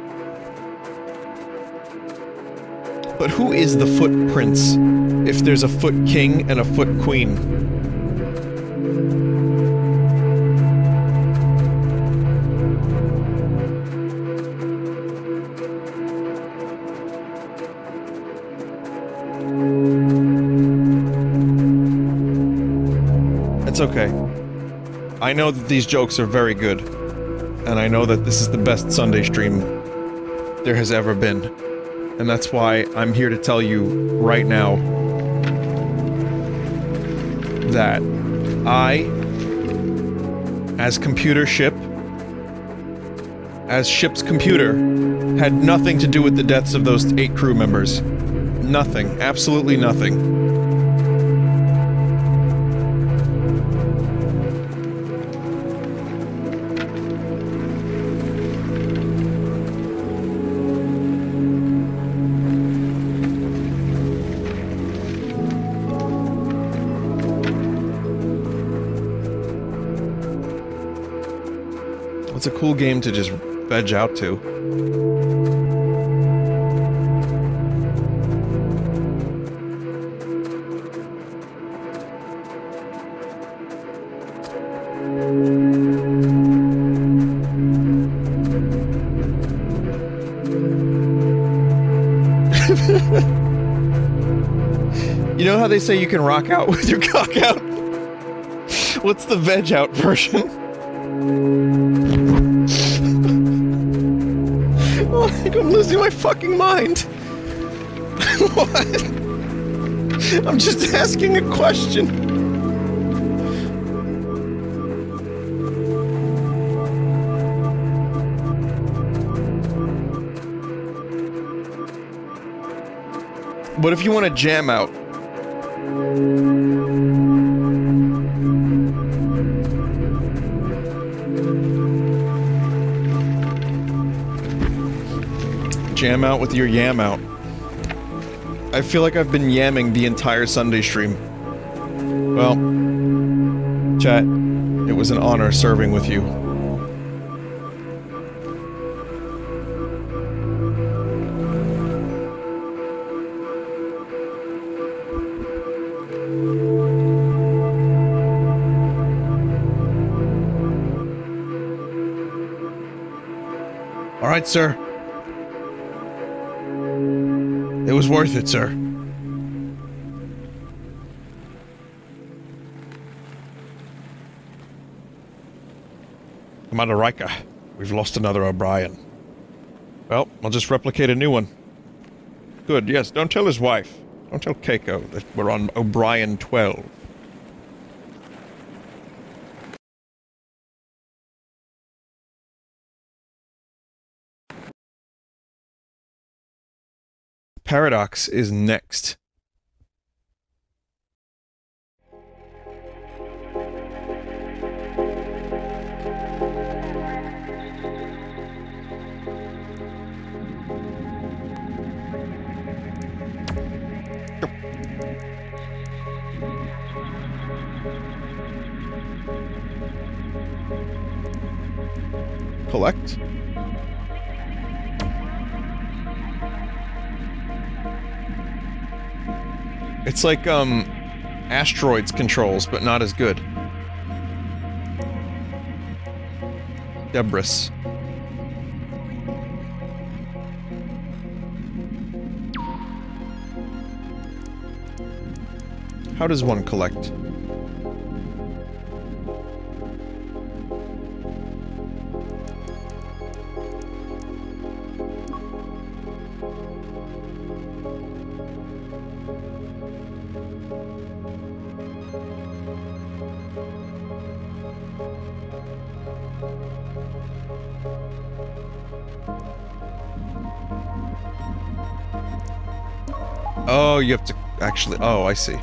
But who is the footprints if there's a foot king and a foot queen? It's okay. I know that these jokes are very good, and I know that this is the best Sunday stream there has ever been. And that's why I'm here to tell you right now that I, as computer ship, as ship's computer, had nothing to do with the deaths of those 8 crew members. Nothing. Absolutely nothing. It's a cool game to just veg out to. You know how they say you can rock out with your cock out? What's the veg out version? think I'm losing my fucking mind. What? I'm just asking a question. What if you want to jam out? Jam out with your yam out. I feel like I've been yamming the entire Sunday stream. Well, chat, it was an honor serving with you. All right, sir. It was worth it, sir. Commander Riker, we've lost another O'Brien. Well, I'll just replicate a new one. Good, yes, don't tell his wife. Don't tell Keiko that we're on O'Brien 12. Paradox is next. Collect. It's like, Asteroids controls, but not as good. Debris. How does one collect? Oh, you have to actually... Oh, I see.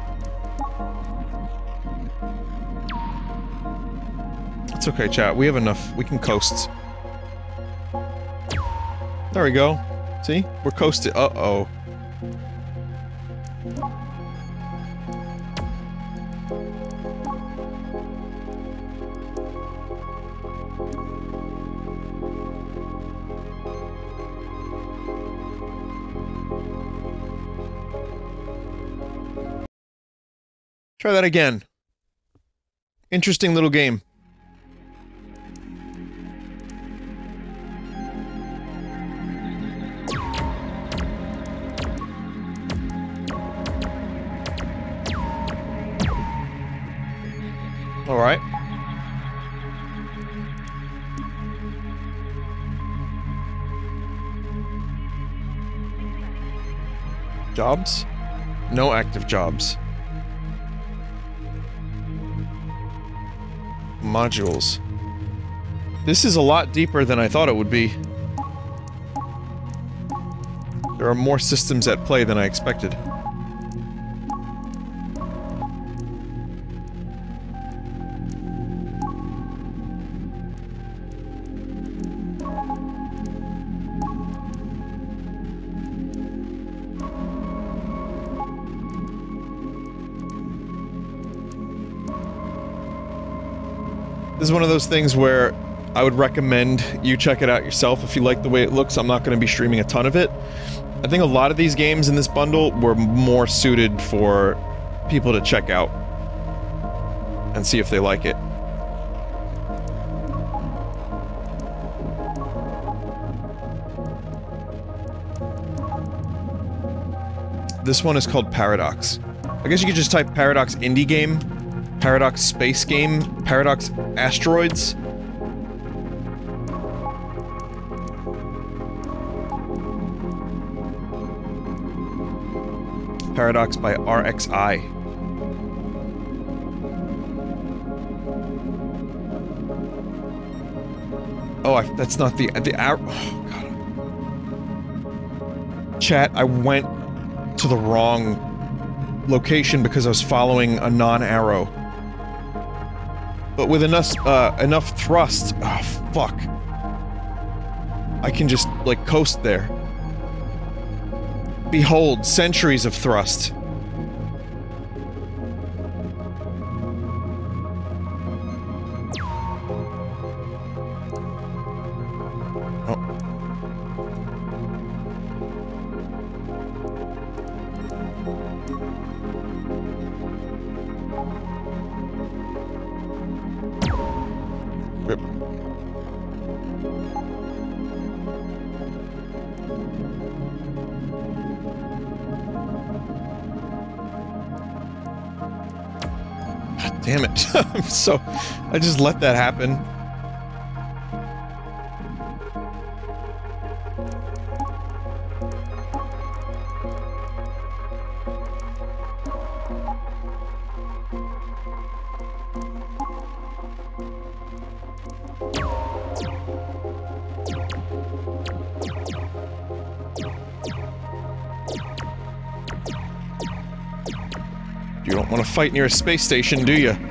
It's okay, chat. We have enough. We can coast. There we go. See? We're coasted. Uh-oh. Try that again. Interesting little game. All right. Jobs? No active jobs. Modules. This is a lot deeper than I thought it would be. There are more systems at play than I expected. This is one of those things where I would recommend you check it out yourself if you like the way it looks. I'm not going to be streaming a ton of it. I think a lot of these games in this bundle were more suited for people to check out and see if they like it. This one is called Paradox. I guess you could just type Paradox Indie Game, Paradox Space Game, Paradox Asteroids. Paradox by RXI. Oh, that's not the arrow. Oh, God. Chat, I went to the wrong location because I was following a non-arrow. But with enough thrust... Oh, fuck. I can just, like, coast there. Behold, centuries of thrust. Damn it. I just let that happen. You don't want to fight near a space station, do you?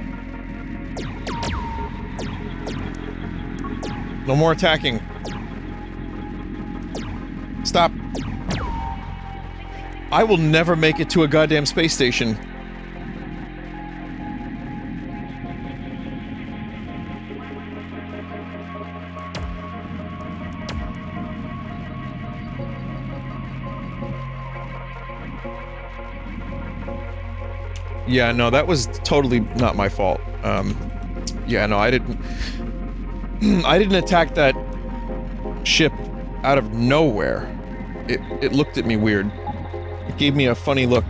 No more attacking. Stop. I will never make it to a goddamn space station. Yeah, no, that was totally not my fault. Yeah, no, I didn't attack that ship out of nowhere. It looked at me weird. It gave me a funny look.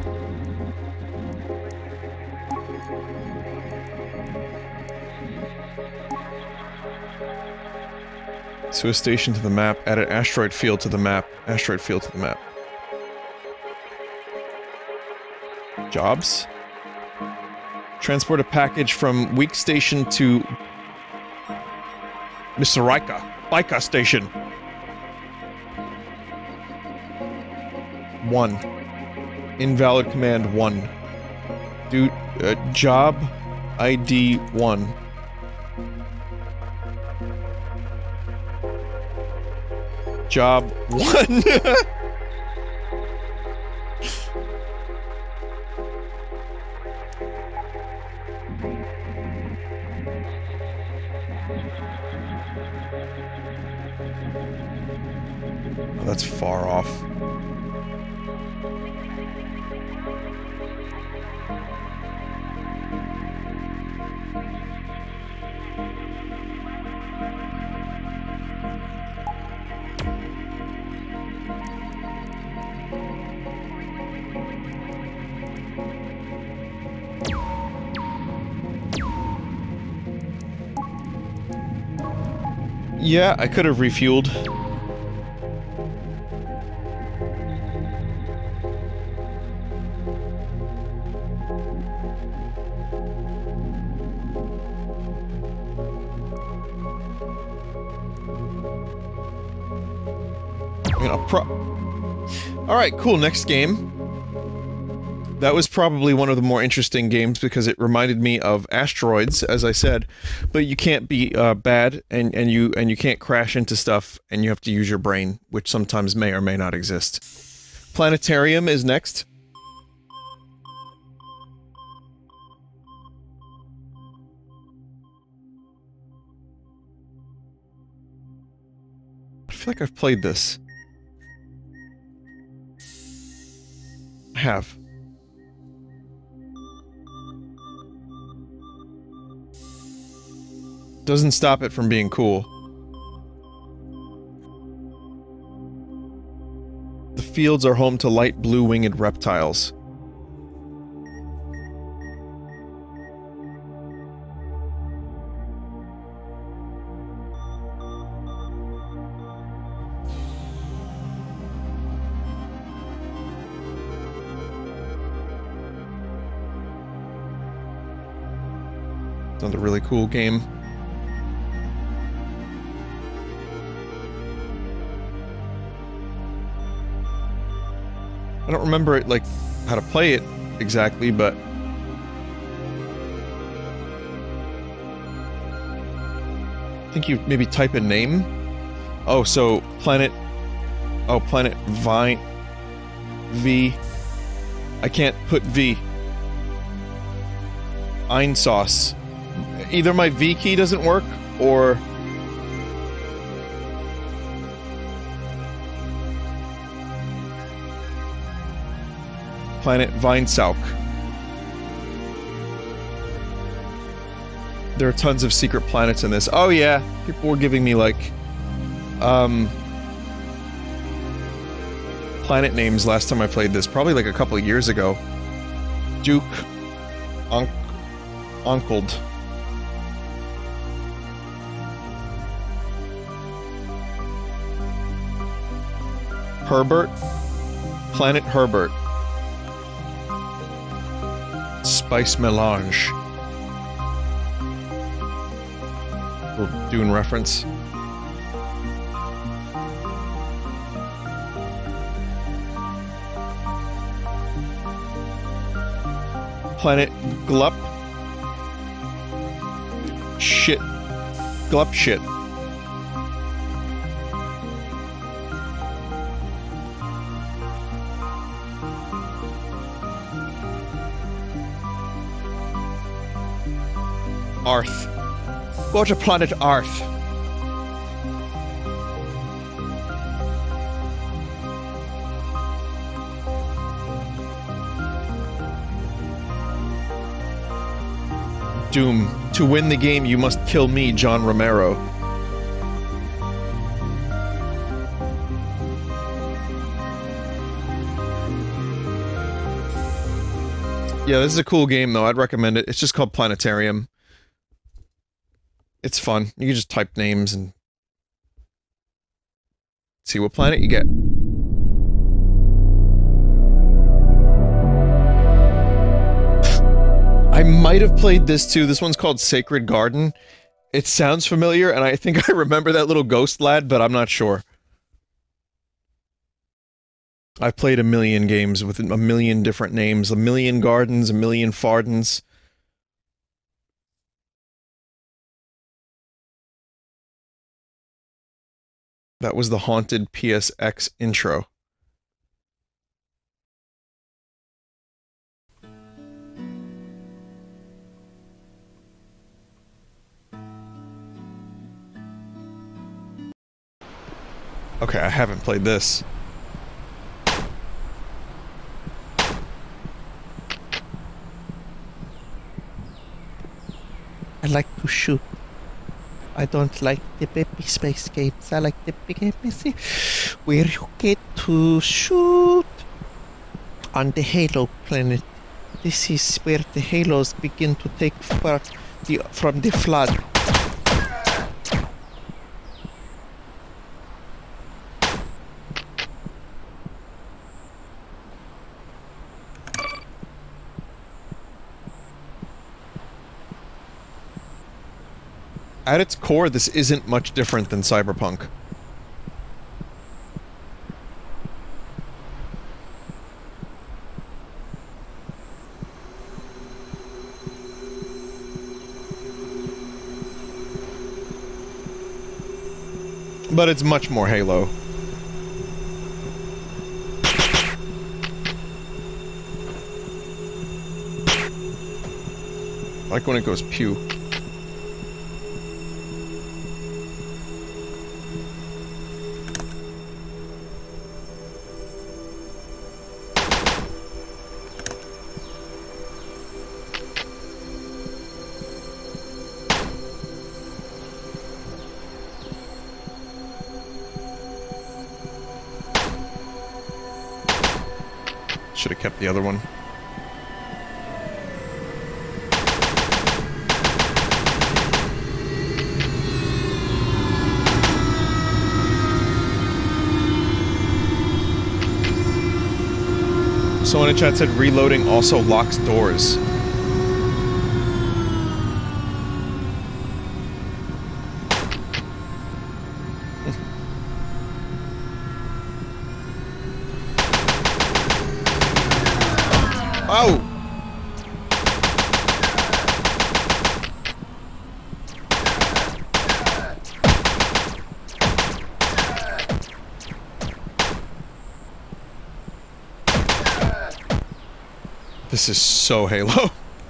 So a station to the map, add an asteroid field to the map, asteroid field to the map. Jobs? Transport a package from weak station to Mr. Rika station. 1. Invalid command 1. Dude, job ID 1. Job 1. Oh, that's far off. Yeah, I could have refueled. Alright, cool, next game. That was probably one of the more interesting games because it reminded me of asteroids, as I said, but you can't be bad and you can't crash into stuff and you have to use your brain, which sometimes may or may not exist. Planetarium is next. I feel like I've played this. I have. Doesn't stop it from being cool. The fields are home to light blue winged reptiles. Another really cool game. I don't remember it, like, how to play it exactly, but... I think you maybe type a name? Oh, so planet... Oh, planet Vine... V... I can't put V. Vinesauce. Either my V key doesn't work, or... Planet Vinesauce. There are tons of secret planets in this. Oh yeah, people were giving me like, planet names last time I played this, probably like a couple of years ago. Duke, Onkled. Herbert, Planet Herbert. Spice Melange. Little Dune reference. Planet Glup. Shit. Glup shit. Arth. Go to planet Arth. Doom. To win the game, you must kill me, John Romero. Yeah, this is a cool game, though. I'd recommend it. It's just called Planetarium. It's fun. You can just type names and see what planet you get. I might have played this too. This one's called Sacred Garden. It sounds familiar, and I think I remember that little ghost lad, but I'm not sure. I've played a million games with a million different names. A million gardens, a million fardens. That was the haunted PSX intro. Okay, I haven't played this. I like to shoot. I don't like the baby space games. I like the big games where you get to shoot on the Halo planet. This is where the Halos begin to take part from the flood. At its core, this isn't much different than Cyberpunk. But it's much more Halo. I like when it goes pew. Should have kept the other one. Someone in chat said reloading also locks doors. Oh! This is so Halo.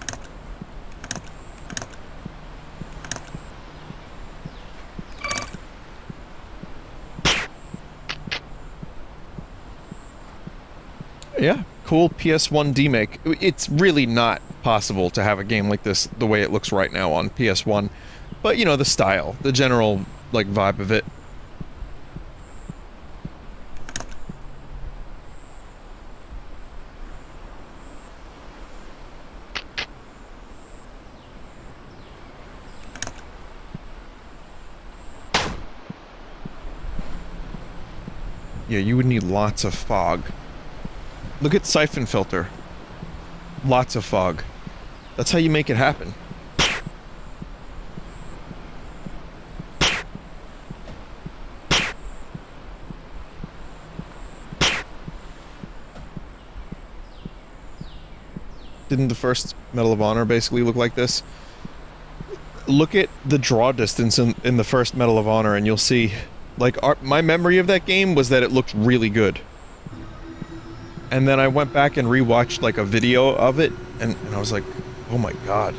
Yeah, cool PS1 demake. It's really not possible to have a game like this the way it looks right now on PS1. But, you know, the style, the general, like, vibe of it. Yeah, you would need lots of fog. Look at Siphon Filter. Lots of fog. That's how you make it happen. Didn't the first Medal of Honor basically look like this? Look at the draw distance in the first Medal of Honor and you'll see... Like, my memory of that game was that it looked really good. And then I went back and rewatched, like, a video of it, and I was like, oh my god.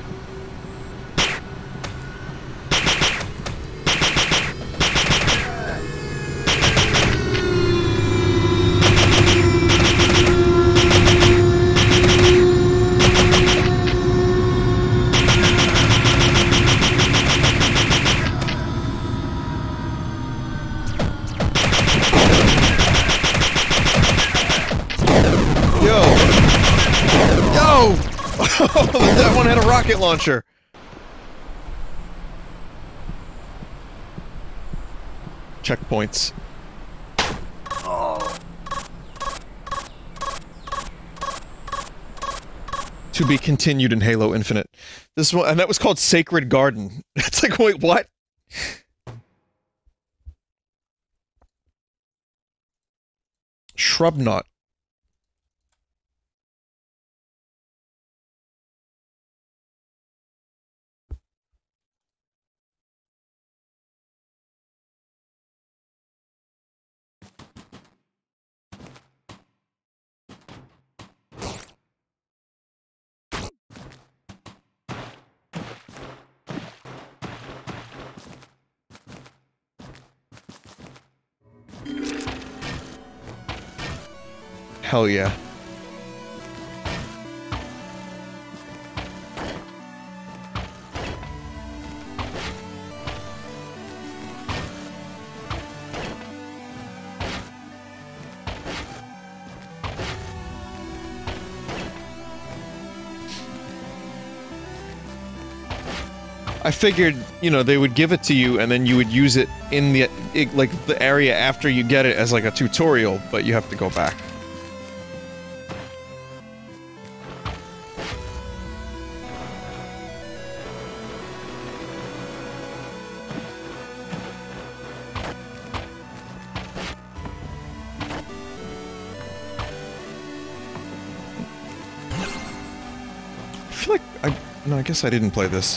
That one had a rocket launcher. Checkpoints. To be continued in Halo Infinite. This one, and that was called Sacred Garden. It's like, wait, what? Shrub knot. Hell yeah. I figured, you know, they would give it to you and then you would use it in the, like, the area after you get it as like a tutorial, but you have to go back. I feel like no, I guess I didn't play this.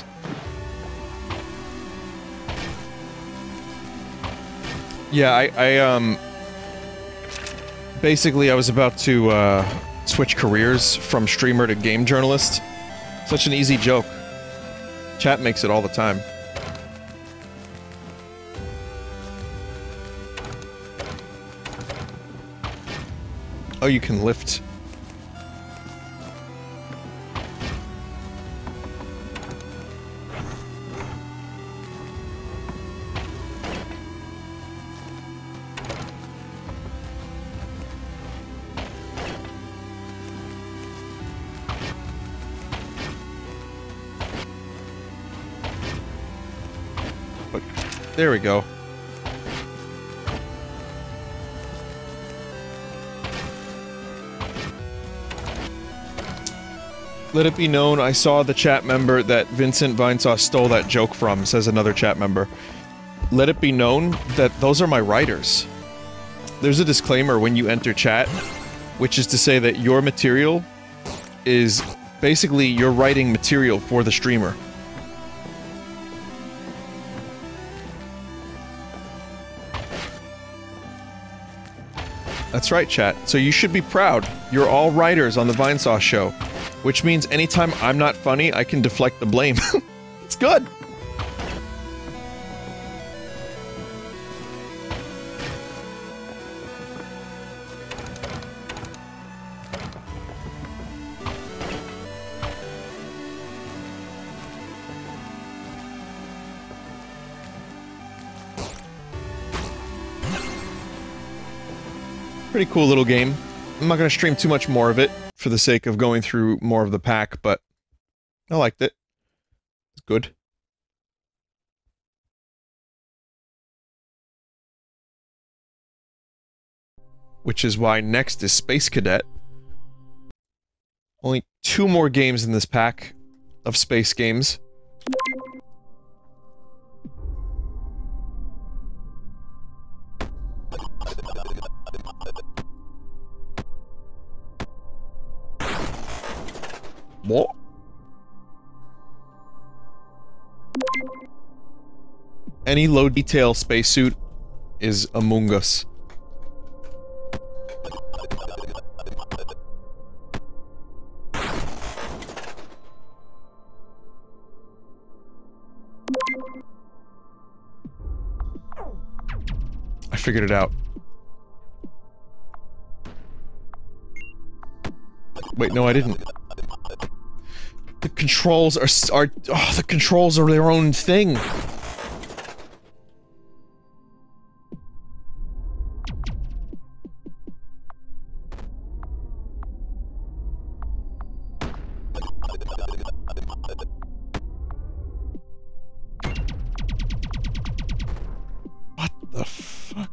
Yeah, basically I was about to, switch careers from streamer to game journalist. Such an easy joke. Chat makes it all the time. Oh, you can lift. There we go. Let it be known, I saw the chat member that Vincent Vinesauce stole that joke from, says another chat member. Let it be known that those are my writers. There's a disclaimer when you enter chat, which is to say that your material is basically you're writing material for the streamer. That's right, chat. So you should be proud. You're all writers on the Vinesauce show. Which means anytime I'm not funny, I can deflect the blame. It's good! Pretty cool little game. I'm not gonna stream too much more of it for the sake of going through more of the pack, but I liked it. It's good. Which is why next is Space Cadet. Only 2 more games in this pack of space games. What? Any low detail spacesuit is Among Us. I figured it out. Wait, no, I didn't. The controls are oh, the controls are their own thing. What the fuck?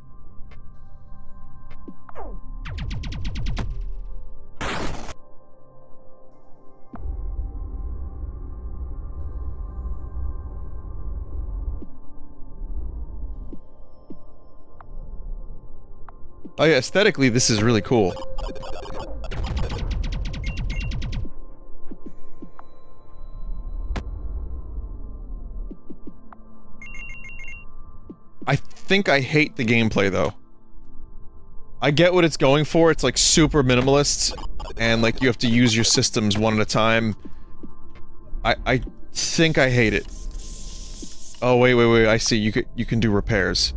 Oh yeah, aesthetically this is really cool. I think I hate the gameplay though. I get what it's going for, it's like super minimalist, and like you have to use your systems one at a time. I think I hate it. Oh wait, I see, you can do repairs.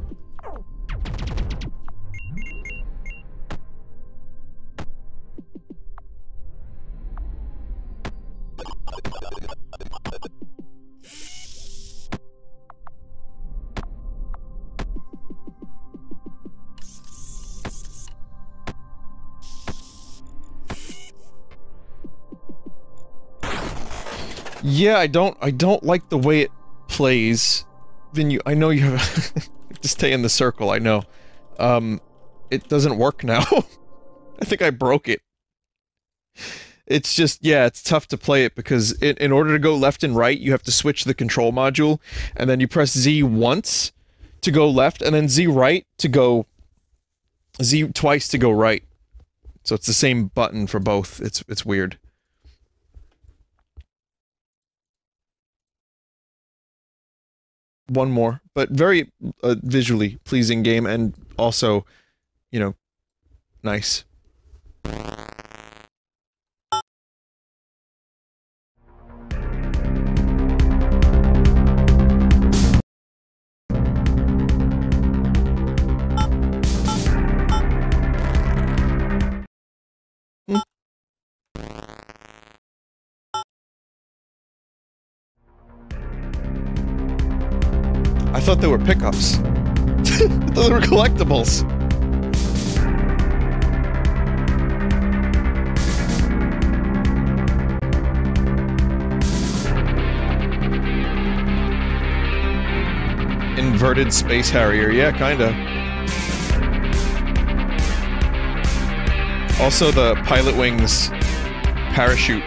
Yeah, I don't like the way it plays. Then I know you have, you have to stay in the circle, I know. It doesn't work now. I think I broke it. It's just, yeah, it's tough to play it because in order to go left and right, you have to switch the control module, and then you press Z once to go left, and then Z right to go... Z twice to go right. So it's the same button for both. It's weird. One more, but very visually pleasing game, and also, you know, nice. I thought they were pickups. I thought they were collectibles. Inverted Space Harrier, yeah, kinda. Also the Pilot Wings parachute.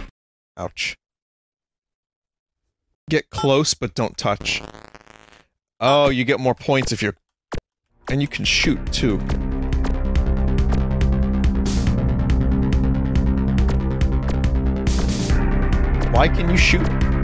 Ouch. Get close, but don't touch. Oh, you get more points if you're... And you can shoot, too. Why can you shoot?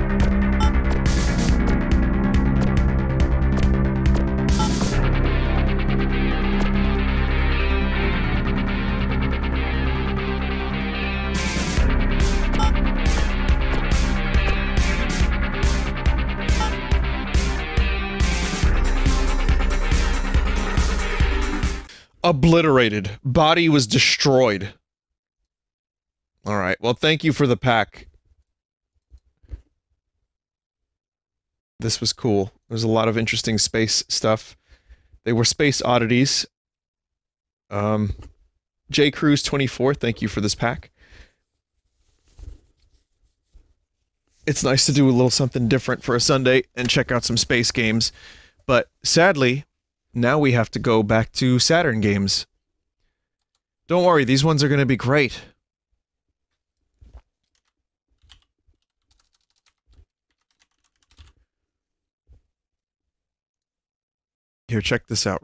Obliterated. Body was destroyed. Alright, well thank you for the pack. This was cool. There's a lot of interesting space stuff. They were space oddities. J Cruz 24, thank you for this pack. It's nice to do a little something different for a Sunday and check out some space games. But sadly, now we have to go back to Saturn games. Don't worry, these ones are going to be great. Here, check this out.